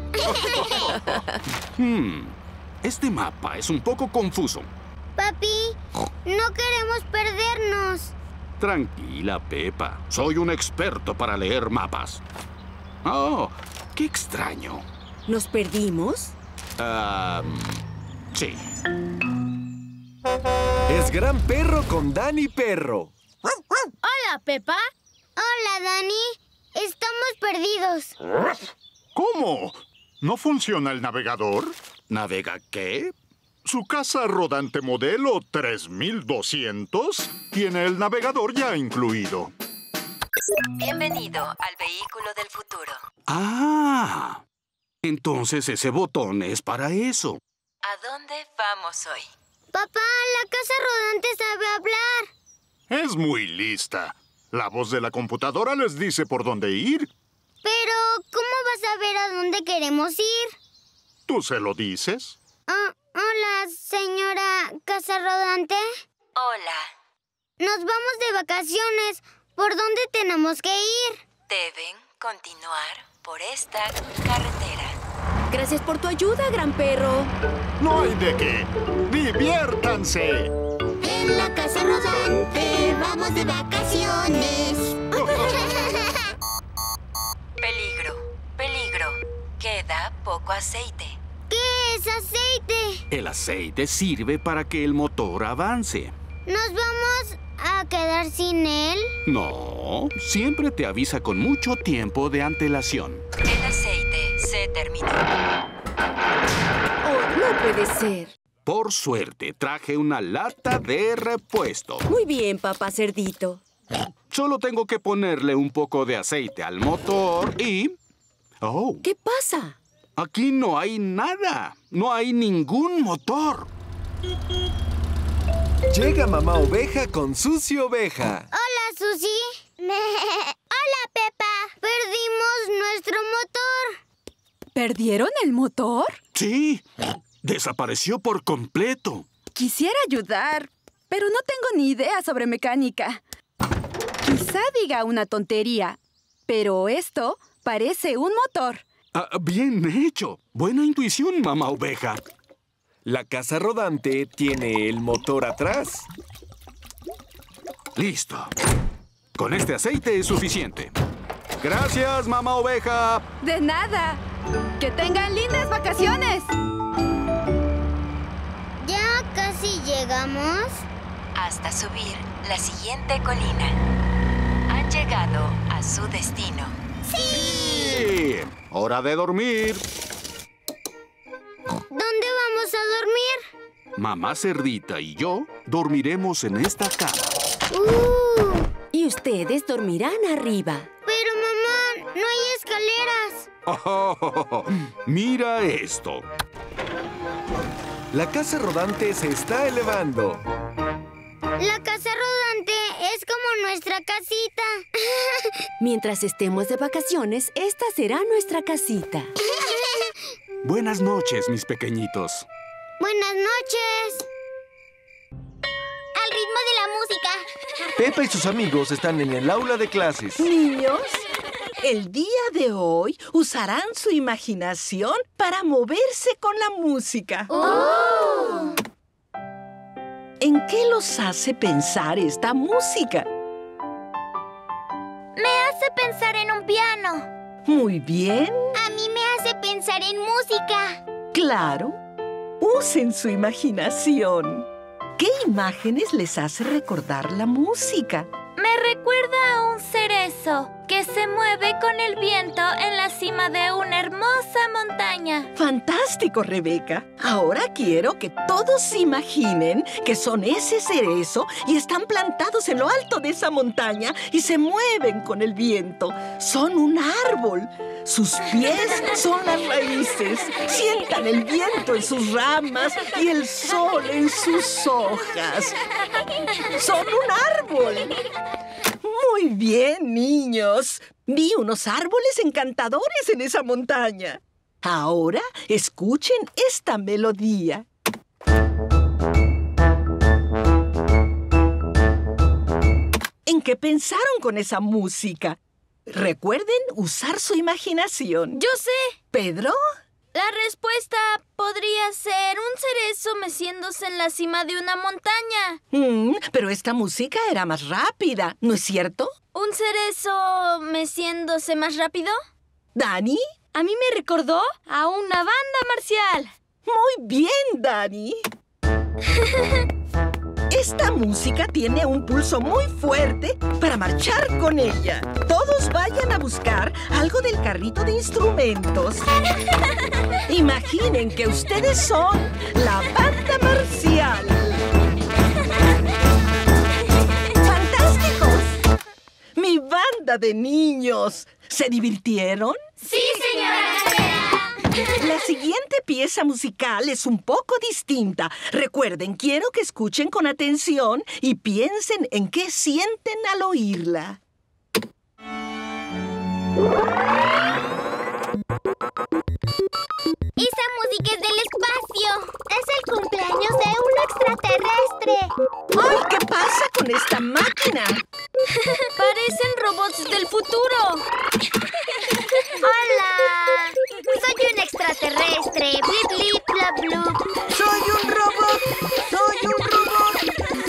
Este mapa es un poco confuso. Papi, no queremos perdernos. Tranquila, Peppa. Soy un experto para leer mapas. Oh, qué extraño. ¿Nos perdimos? Sí. Es Gran Perro con Dani Perro. Hola, Peppa. Hola, Dani. Estamos perdidos. ¿Cómo? ¿No funciona el navegador? ¿Navega qué? Su casa rodante modelo 3200 tiene el navegador ya incluido. Bienvenido al vehículo del futuro. Ah, entonces ese botón es para eso. ¿A dónde vamos hoy? Papá, la casa rodante sabe hablar. Es muy lista. La voz de la computadora les dice por dónde ir. Pero, ¿cómo vas a ver a dónde queremos ir? ¿Tú se lo dices? Hola, señora casa rodante. Hola. Nos vamos de vacaciones. ¿Por dónde tenemos que ir? Deben continuar por esta carretera. Gracias por tu ayuda, Gran Perro. No hay de qué. ¡Diviértanse! En la casa rodante vamos de vacaciones. Peligro, peligro. Queda poco aceite. ¿Qué es aceite? El aceite sirve para que el motor avance. ¿Nos vamos a quedar sin él? No, siempre te avisa con mucho tiempo de antelación. El aceite se terminó. Oh, no puede ser. Por suerte, traje una lata de repuesto. Muy bien, papá cerdito. Solo tengo que ponerle un poco de aceite al motor y... ¡Oh! ¿Qué pasa? Aquí no hay nada. No hay ningún motor. Llega Mamá Oveja con Susi Oveja. Hola, Susi. Hola, Peppa. Perdimos nuestro motor. ¿Perdieron el motor? Sí. Desapareció por completo. Quisiera ayudar, pero no tengo ni idea sobre mecánica. Quizá diga una tontería, pero esto parece un motor. Bien hecho. Buena intuición, Mamá Oveja. La casa rodante tiene el motor atrás. Listo. Con este aceite es suficiente. Gracias, Mamá Oveja. De nada. ¡Que tengan lindas vacaciones! ¿Ya casi llegamos? Hasta subir la siguiente colina. Han llegado a su destino. ¡Sí! ¡Hora de dormir! ¿Dónde vamos a dormir? Mamá Cerdita y yo dormiremos en esta cama. Y ustedes dormirán arriba. Pero, mamá, no hay escaleras. Oh, mira esto. La casa rodante se está elevando. La casa rodante es como nuestra casita. Mientras estemos de vacaciones, esta será nuestra casita. Buenas noches, mis pequeñitos. Buenas noches. Al ritmo de la música. Pepa y sus amigos están en el aula de clases. Niños, el día de hoy usarán su imaginación para moverse con la música. ¡Oh! ¿En qué los hace pensar esta música? Me hace pensar en un piano. Muy bien. A mí me hace pensar en música. Claro. Usen su imaginación. ¿Qué imágenes les hace recordar la música? Me recuerda a un cerezo que se mueve con el viento en la cima de una hermosa montaña. ¡Fantástico, Rebeca! Ahora quiero que todos se imaginen que son ese cerezo y están plantados en lo alto de esa montaña y se mueven con el viento. Son un árbol. Sus pies son las raíces. Sientan el viento en sus ramas y el sol en sus hojas. ¡Son un árbol! Muy bien, niños. Vi unos árboles encantadores en esa montaña. Ahora escuchen esta melodía. ¿En qué pensaron con esa música? Recuerden usar su imaginación. ¡Yo sé! ¿Pedro? La respuesta podría ser un cerezo meciéndose en la cima de una montaña. Pero esta música era más rápida, ¿no es cierto? ¿Un cerezo meciéndose más rápido? ¿Dani? A mí me recordó a una banda marcial. Muy bien, Dani. Esta música tiene un pulso muy fuerte para marchar con ella. Todos vayan a buscar algo del carrito de instrumentos. Imaginen que ustedes son la banda marcial. ¡Fantásticos! ¡Mi banda de niños! ¿Se divirtieron? ¡Sí, señora Gatera! La siguiente pieza musical es un poco distinta. Recuerden, quiero que escuchen con atención y piensen en qué sienten al oírla. Esa música es del espacio. Es el cumpleaños de un extraterrestre. ¡Ay! ¿Qué pasa con esta máquina? Parecen robots del futuro. ¡Hola! Soy un extraterrestre. Blip, blip, bla, blup. ¡Soy un robot! ¡Soy un robot!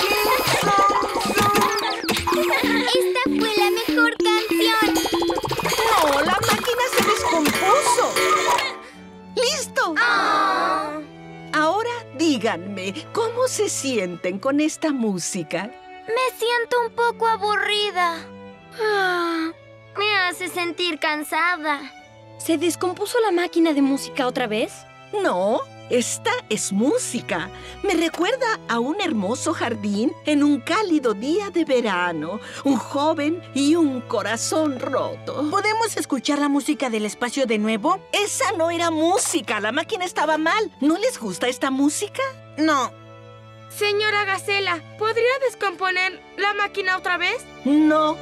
Esta fue la mejor canción. ¡No! ¡La máquina se descompuso! ¡Listo! Oh. Ahora díganme, ¿cómo se sienten con esta música? Me siento un poco aburrida. Me hace sentir cansada. ¿Se descompuso la máquina de música otra vez? No, esta es música. Me recuerda a un hermoso jardín en un cálido día de verano. Un joven y un corazón roto. ¿Podemos escuchar la música del espacio de nuevo? Esa no era música. La máquina estaba mal. ¿No les gusta esta música? No. Señora Gacela, ¿podría descomponer la máquina otra vez? No.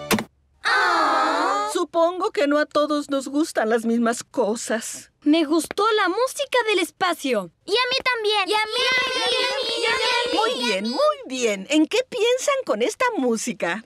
Supongo que no a todos nos gustan las mismas cosas. Me gustó la música del espacio. Y a mí también. Y a mí. Muy bien, muy bien. ¿En qué piensan con esta música?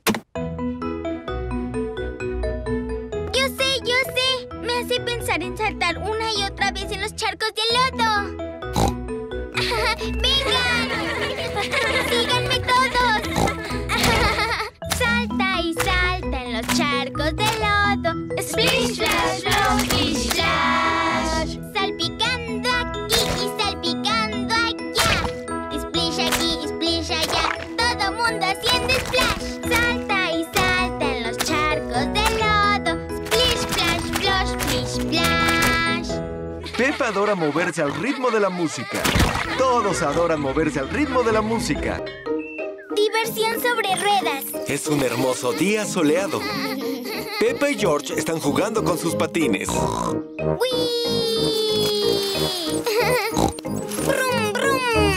Yo sé. Me hace pensar en saltar una y otra vez en los charcos de lodo. ¡Vengan! ¡Síganme todos! Salta y salta en los charcos de lodo. Splish, splash, splash, splish, splash. Salpicando aquí y salpicando allá. Splish aquí y splish allá. Todo mundo haciendo splash. Salta y salta en los charcos de lodo. Splish, splash, splash, splish, splash. Pepa adora moverse al ritmo de la música. Todos adoran moverse al ritmo de la música. Diversión sobre ruedas. Es un hermoso día soleado. Pepa y George están jugando con sus patines. ¡Wii! ¡Brum, brum!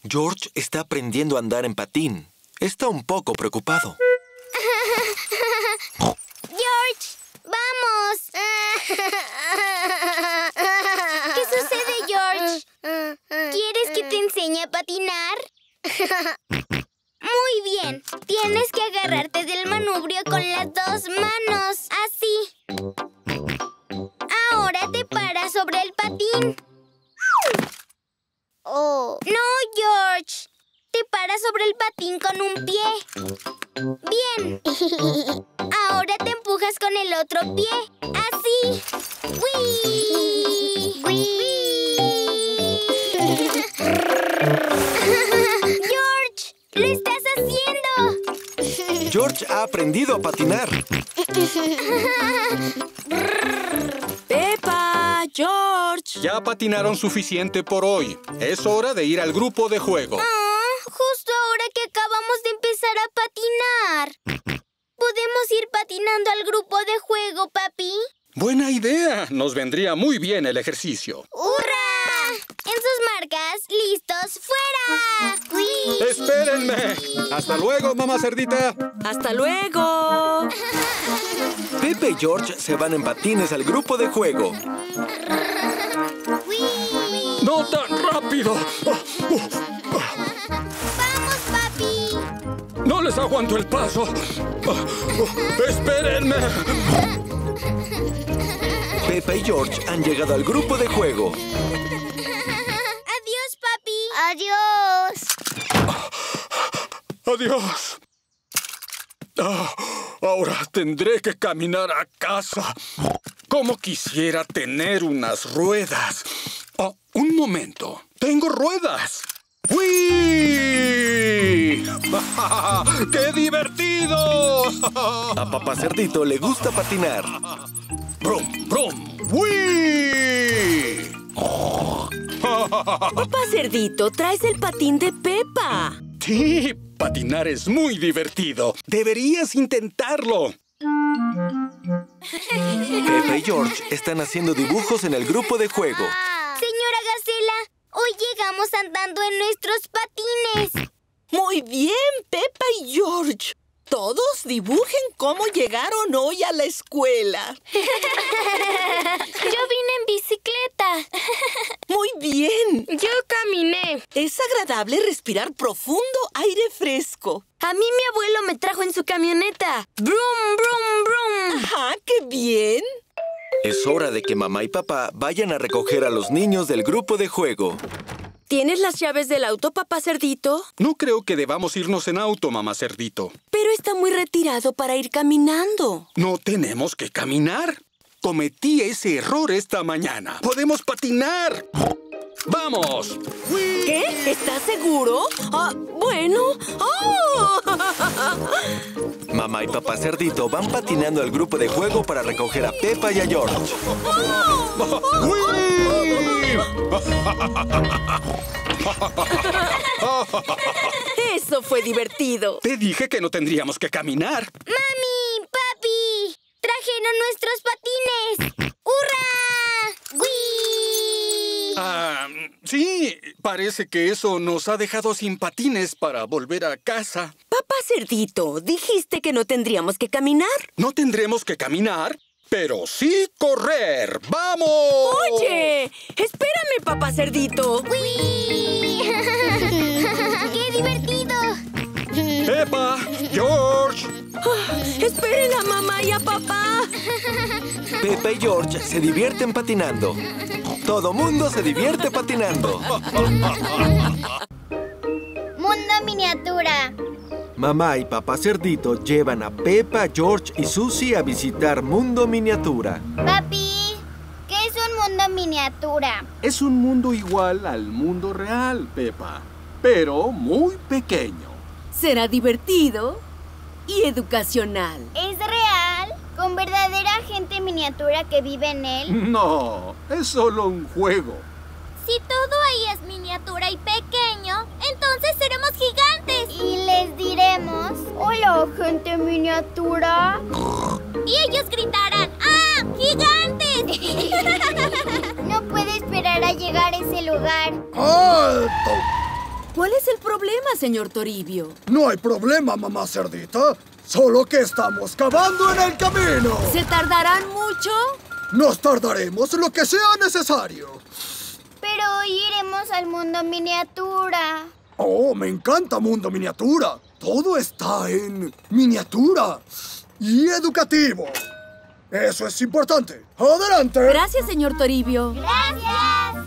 George está aprendiendo a andar en patín. Está un poco preocupado. George, vamos. ¿Qué sucede, George? ¿Quieres que te enseñe a patinar? Muy bien. Tienes que agarrarte del manubrio con las dos manos. Así. Ahora te paras sobre el patín. Oh. No, George. Te paras sobre el patín con un pie. Bien. Ahora te empujas con el otro pie. Así. ¡Wii! ¡Wii! ¡George! ¡Lo estás haciendo! George ha aprendido a patinar. ¡Peppa! ¡George! Ya patinaron suficiente por hoy. Es hora de ir al grupo de juego. Justo ahora que acabamos de empezar a patinar. ¿Podemos ir patinando al grupo de juego, papi? Buena idea. Nos vendría muy bien el ejercicio. ¡Hurra! En sus marcas, listos, fuera. ¡Uy! ¡Espérenme! ¡Hasta luego, mamá cerdita! ¡Hasta luego! Peppa y George se van en patines al grupo de juego. ¡No tan rápido! ¡Vamos, papi! ¡No les aguanto el paso! ¡Espérenme! Peppa y George han llegado al grupo de juego. ¡Adiós, papi! ¡Adiós! ¡Adiós! Ahora tendré que caminar a casa. Como quisiera tener unas ruedas. Un momento. ¡Tengo ruedas! ¡Uy! ¡Qué divertido! A Papá Cerdito le gusta patinar. ¡Brum, brum! ¡Uy! Papá Cerdito, traes el patín de Peppa. Sí, patinar es muy divertido. Deberías intentarlo. Peppa y George están haciendo dibujos en el grupo de juego. Señora Gacela, hoy llegamos andando en nuestros patines. Muy bien, Peppa y George. Todos dibujen cómo llegaron hoy a la escuela. Yo vine en bicicleta. Muy bien. Yo caminé. Es agradable respirar profundo aire fresco. A mí mi abuelo me trajo en su camioneta. ¡Brum, brum, brum! ¡Ajá, qué bien! Es hora de que mamá y papá vayan a recoger a los niños del grupo de juego. ¿Tienes las llaves del auto, Papá Cerdito? No creo que debamos irnos en auto, mamá Cerdito. Pero está muy retirado para ir caminando. No tenemos que caminar. Cometí ese error esta mañana. ¡Podemos patinar! ¡Vamos! ¿Qué? ¿Estás seguro? Bueno. ¡Oh! Mamá y Papá Cerdito van patinando al grupo de juego para recoger a Peppa y a George. Eso fue divertido. Te dije que no tendríamos que caminar. ¡Mami! ¡Papi! ¡Trajeron nuestros patines! ¡Hurra! ¡Wii! Sí, parece que eso nos ha dejado sin patines para volver a casa. Papá Cerdito, dijiste que no tendríamos que caminar. No tendremos que caminar, pero sí correr. ¡Vamos! ¡Oye! ¡Espérame, Papá Cerdito! ¡Wii! ¡Qué divertido! ¡Peppa! ¡George! ¡Esperen a mamá y a papá! Peppa y George se divierten patinando. Todo mundo se divierte patinando. Mundo miniatura. Mamá y Papá Cerdito llevan a Peppa, George y Susie a visitar Mundo Miniatura. Papi, ¿qué es un mundo miniatura? Es un mundo igual al mundo real, Peppa, pero muy pequeño. Será divertido y educacional. ¿Es real? ¿Con verdadera gente miniatura que vive en él? No, es solo un juego. Si todo ahí es miniatura y pequeño, entonces seremos gigantes. Y les diremos: hola, gente miniatura. Y ellos gritarán: ¡ah, gigantes! No puedo esperar a llegar a ese lugar. ¡Alto! ¿Cuál es el problema, señor Toribio? No hay problema, mamá cerdita. Solo que estamos cavando en el camino. ¿Se tardarán mucho? Nos tardaremos lo que sea necesario. Pero hoy iremos al mundo miniatura. Oh, me encanta Mundo Miniatura. Todo está en miniatura y educativo. Eso es importante. ¡Adelante! Gracias, señor Toribio. ¡Gracias!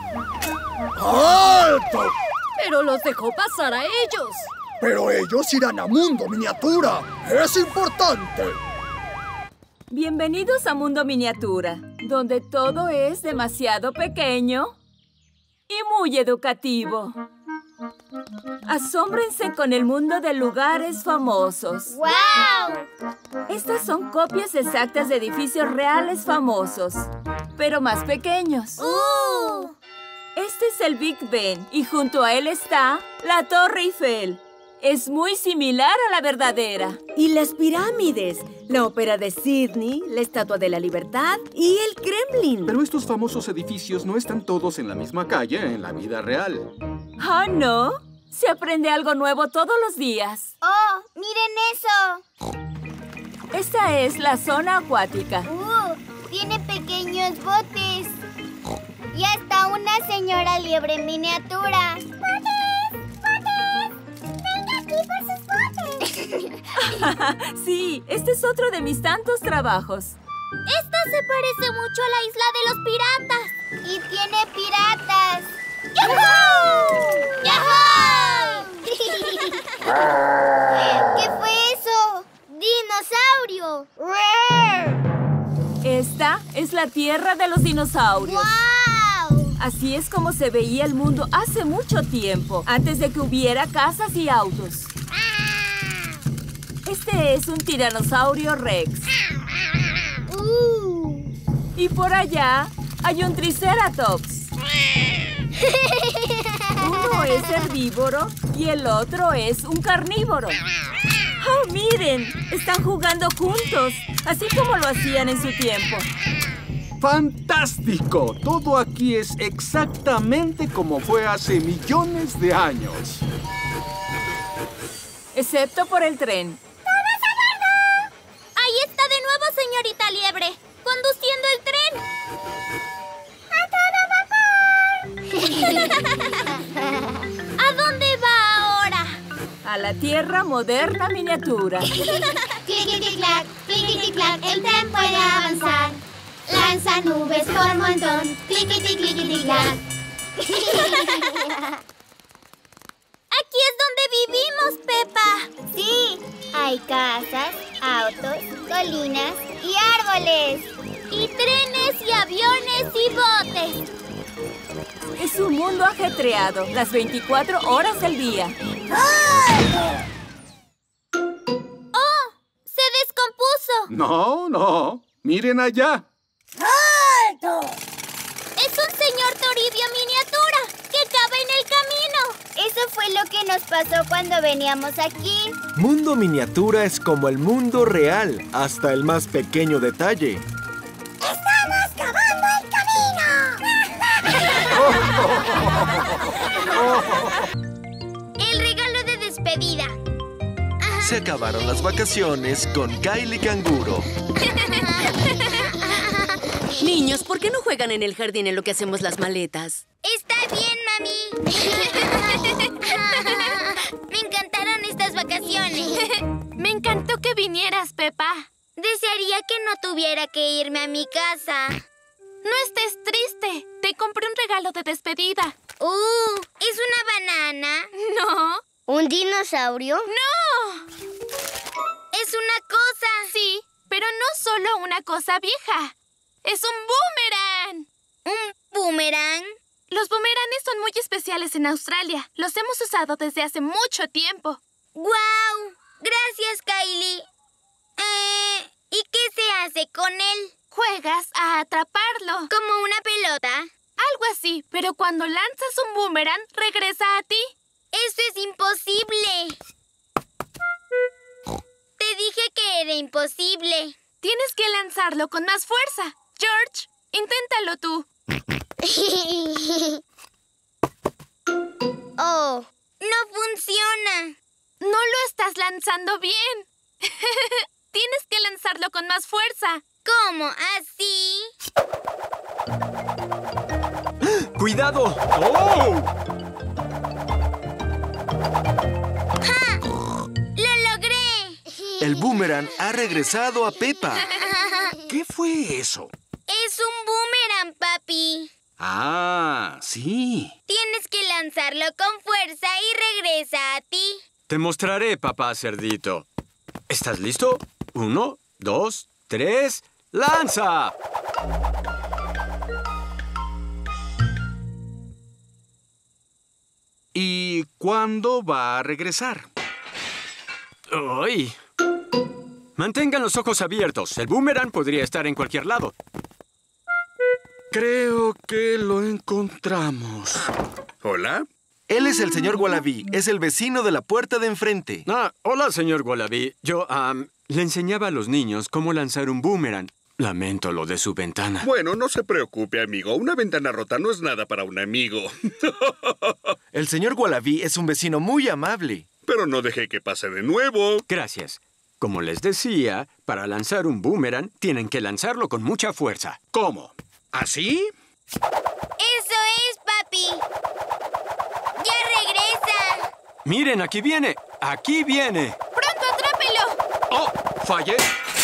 ¡Alto! Pero los dejó pasar a ellos. Pero ellos irán a Mundo Miniatura. ¡Es importante! Bienvenidos a Mundo Miniatura, donde todo es demasiado pequeño y muy educativo. Asómbrense con el mundo de lugares famosos. ¡Guau! Estas son copias exactas de edificios reales famosos, pero más pequeños. Este es el Big Ben y junto a él está la Torre Eiffel. Es muy similar a la verdadera. Y las pirámides, la Ópera de Sydney, la Estatua de la Libertad y el Kremlin. Pero estos famosos edificios no están todos en la misma calle en la vida real. ¿Ah, no? Se aprende algo nuevo todos los días. ¡Oh, miren eso! Esta es la zona acuática. Tiene pequeños botes. Y hasta una señora liebre en miniatura. ¡Botes! ¡Botes! ¡Venga aquí por sus botes! Sí, este es otro de mis tantos trabajos. Esta se parece mucho a la isla de los piratas. Y tiene piratas. ¡Yahoo! ¡Yahoo! ¿Qué fue eso? ¡Dinosaurio! Esta es la tierra de los dinosaurios. ¡Wow! Así es como se veía el mundo hace mucho tiempo, antes de que hubiera casas y autos. Este es un tiranosaurio rex. Y por allá hay un triceratops. Uno es herbívoro y el otro es un carnívoro. ¡Oh, miren! Están jugando juntos, así como lo hacían en su tiempo. ¡Fantástico! Todo aquí es exactamente como fue hace millones de años. Excepto por el tren. ¡Todos a bordo! Ahí está de nuevo, señorita Liebre, conduciendo el tren. ¿A dónde va ahora? A la tierra moderna miniatura. Cliquiti-clac, cliquiti-clac, el tren puede avanzar. Lanza nubes por montón. Cliquiti-cliquiti-clac. Aquí es donde vivimos, Pepa. Sí, hay casas, autos, colinas y árboles. Y trenes y aviones y botes. Es un mundo ajetreado, las 24 horas del día. ¡Oh! ¡Se descompuso! No. Miren allá. ¡Alto! Es un señor Toribio miniatura que cabe en el camino. Eso fue lo que nos pasó cuando veníamos aquí. Mundo Miniatura es como el mundo real, hasta el más pequeño detalle. ¡Estamos cavando el camino! El regalo de despedida. Se acabaron las vacaciones con Kylie Canguro. Niños, ¿por qué no juegan en el jardín en lo que hacemos las maletas? Está bien, mami. Me encantaron estas vacaciones. Me encantó que vinieras, Pepa. Desearía que no tuviera que irme a mi casa. No estés triste. Te compré un regalo de despedida. ¿Es una banana? No. ¿Un dinosaurio? ¡No! ¡Es una cosa! Sí, pero no solo una cosa vieja. ¡Es un boomerang! ¿Un boomerang? Los boomeranes son muy especiales en Australia. Los hemos usado desde hace mucho tiempo. ¡Guau! Gracias, Kylie. ¿Y qué se hace con él? Juegas a atraparlo. ¿Como una pelota? Algo así, pero cuando lanzas un boomerang, regresa a ti. ¡Eso es imposible! Te dije que era imposible. Tienes que lanzarlo con más fuerza. George, inténtalo tú. ¡No funciona! No lo estás lanzando bien. Tienes que lanzarlo con más fuerza. ¿Cómo? ¿Así? ¡Cuidado! ¡Oh! ¡Ja! ¡Lo logré! El boomerang ha regresado a Peppa. ¿Qué fue eso? Es un boomerang, papi. Ah, sí. Tienes que lanzarlo con fuerza y regresa a ti. Te mostraré, papá cerdito. ¿Estás listo? 1, 2, 3... ¡Lanza! ¿Y cuándo va a regresar? ¡Ay! Mantengan los ojos abiertos. El boomerang podría estar en cualquier lado. Creo que lo encontramos. ¿Hola? Él es el señor Wallaby. Es el vecino de la puerta de enfrente. Hola, señor Wallaby. Yo, le enseñaba a los niños cómo lanzar un boomerang. Lamento lo de su ventana. Bueno, no se preocupe, amigo. Una ventana rota no es nada para un amigo. El señor Wallaby es un vecino muy amable. Pero no dejé que pase de nuevo. Gracias. Como les decía, para lanzar un boomerang, tienen que lanzarlo con mucha fuerza. ¿Cómo? ¿Así? ¡Eso es, papi! ¡Ya regresa! ¡Miren, aquí viene! ¡Aquí viene! ¡Pronto, atrápelo! ¡Oh! ¡Fallé!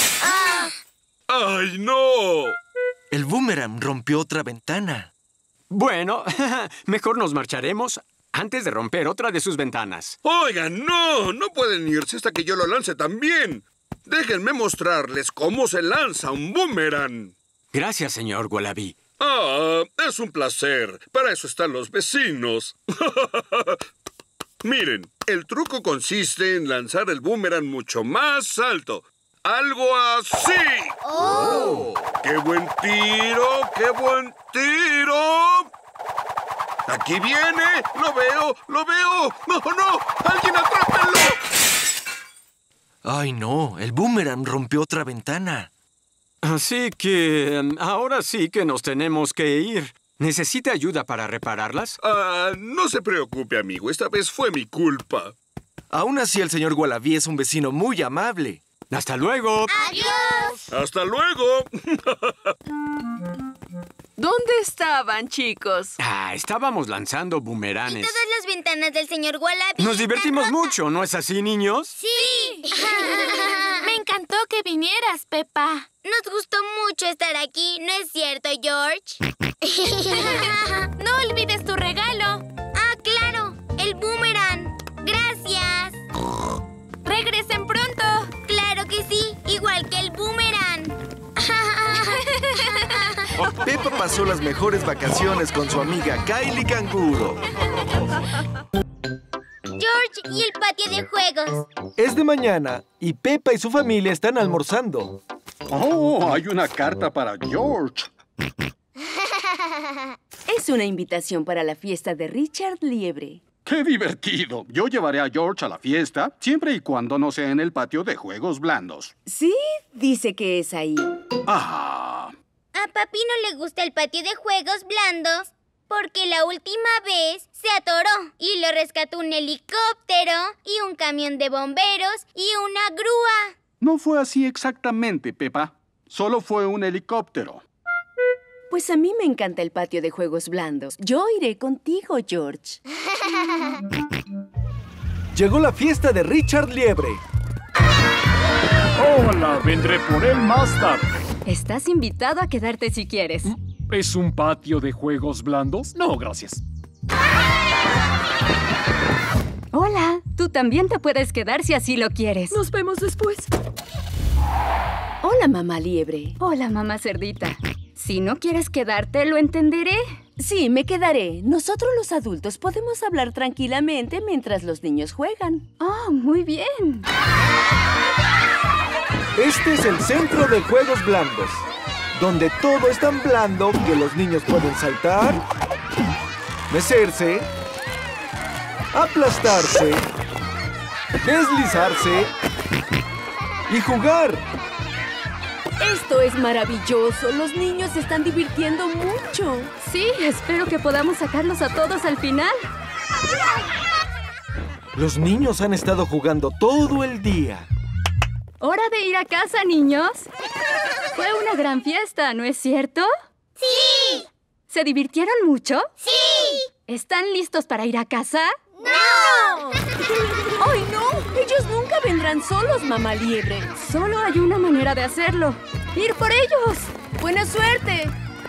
¡Ay, no! El boomerang rompió otra ventana. Bueno, mejor nos marcharemos antes de romper otra de sus ventanas. Oigan, no. No pueden irse hasta que yo lo lance también. Déjenme mostrarles cómo se lanza un boomerang. Gracias, señor Wallaby. Es un placer. Para eso están los vecinos. Miren, el truco consiste en lanzar el boomerang mucho más alto. ¡Algo así! ¡Oh! ¡Qué buen tiro! ¡Qué buen tiro! ¡Aquí viene! ¡Lo veo! ¡Lo veo! ¡No, no! ¡Alguien atrápenlo! ¡Ay, no! El boomerang rompió otra ventana. Así que ahora sí que nos tenemos que ir. ¿Necesita ayuda para repararlas? No se preocupe, amigo. Esta vez fue mi culpa. Aún así, el señor Wallaby es un vecino muy amable. ¡Hasta luego! ¡Adiós! ¡Hasta luego! ¿Dónde estaban, chicos? Estábamos lanzando boomeranes. Todas las ventanas del señor Wallaby. Nos divertimos mucho, ¿no es así, niños? ¡Sí! Me encantó que vinieras, Peppa. Nos gustó mucho estar aquí, ¿no es cierto, George? No olvides tu regalo. Claro, el boomerang. Gracias. Regresen pronto. Claro que sí, igual que el boomerang. Peppa pasó las mejores vacaciones con su amiga Kylie Canguro. George y el patio de juegos. Es de mañana y Peppa y su familia están almorzando. ¡Oh! Hay una carta para George. Es una invitación para la fiesta de Richard Liebre. ¡Qué divertido! Yo llevaré a George a la fiesta, siempre y cuando no sea en el patio de juegos blandos. Sí, dice que es ahí. A papi no le gusta el patio de juegos blandos porque la última vez se atoró y lo rescató un helicóptero y un camión de bomberos y una grúa. No fue así exactamente, Peppa. Solo fue un helicóptero. Pues a mí me encanta el patio de juegos blandos. Yo iré contigo, George. Llegó la fiesta de Richard Liebre. Hola, vendré por él más tarde. Estás invitado a quedarte si quieres. ¿Es un patio de juegos blandos? No, gracias. Hola, tú también te puedes quedar si así lo quieres. Nos vemos después. Hola, mamá liebre. Hola, mamá cerdita. Si no quieres quedarte, lo entenderé. Sí, me quedaré. Nosotros los adultos podemos hablar tranquilamente mientras los niños juegan. Oh, muy bien. Este es el centro de juegos blandos, donde todo es tan blando que los niños pueden saltar, mecerse, aplastarse, deslizarse y jugar. Esto es maravilloso. Los niños se están divirtiendo mucho. Sí, espero que podamos sacarlos a todos al final. Los niños han estado jugando todo el día. ¿Hora de ir a casa, niños? Fue una gran fiesta, ¿no es cierto? ¡Sí! ¿Se divirtieron mucho? ¡Sí! ¿Están listos para ir a casa? ¡No! ¡Ay, no! Ellos nunca vendrán solos, mamá liebre. Solo hay una manera de hacerlo. ¡Ir por ellos! ¡Buena suerte!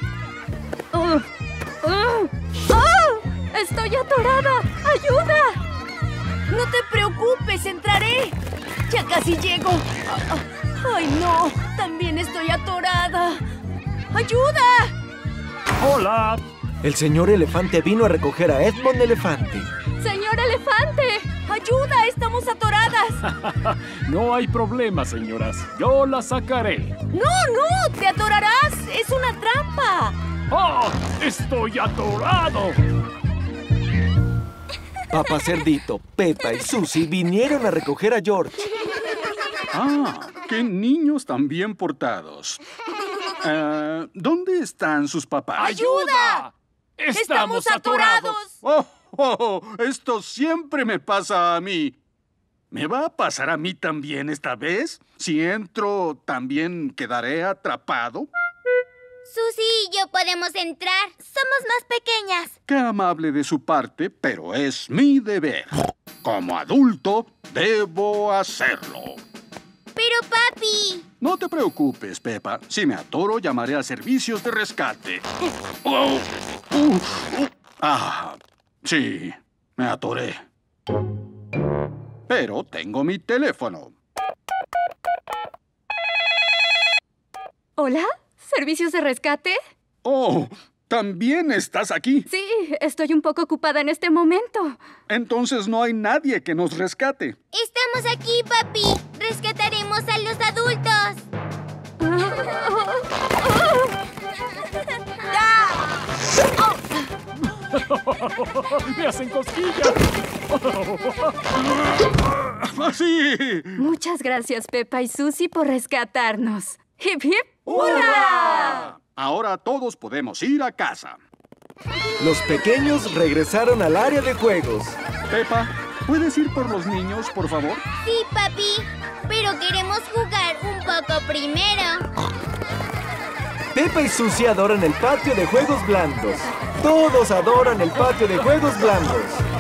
¡Estoy atorada! ¡Ayuda! No te preocupes, entraré. Ya casi llego. ¡Ay, no! También estoy atorada. ¡Ayuda! ¡Hola! El señor Elefante vino a recoger a Edmond Elefante. ¡Señor Elefante! ¡Ayuda! ¡Estamos atoradas! No hay problema, señoras. Yo la sacaré. ¡No, no! ¡Te atorarás! ¡Es una trampa! ¡Oh! ¡Estoy atorado! Papá Cerdito, Pepa y Susie vinieron a recoger a George. ¡Ah! ¡Qué niños tan bien portados! ¿Dónde están sus papás? ¡Ayuda! ¡Estamos atorados! Esto siempre me pasa a mí. ¿Me va a pasar a mí también esta vez? Si entro, ¿también quedaré atrapado? Susie y yo podemos entrar. Somos más pequeñas. Qué amable de su parte, pero es mi deber. Como adulto, debo hacerlo. Pero, papi... No te preocupes, Pepa. Si me atoro, llamaré a servicios de rescate. Sí, me atoré. Pero tengo mi teléfono. ¿Hola? ¿Servicios de rescate? ¡Oh! ¿También estás aquí? Sí, estoy un poco ocupada en este momento. Entonces no hay nadie que nos rescate. Estamos aquí, papi. Rescataremos a los adultos. ¡Me hacen cosquillas! ¡Sí! Muchas gracias, Pepa y Susie, por rescatarnos. ¡Hip, hip! ¡Hurra! Ahora todos podemos ir a casa. Los pequeños regresaron al área de juegos. Pepa, ¿puedes ir por los niños, por favor? Sí, papi. Pero queremos jugar un poco primero. Pepa y Susie adoran el patio de juegos blandos. Todos adoran el patio de juegos blandos.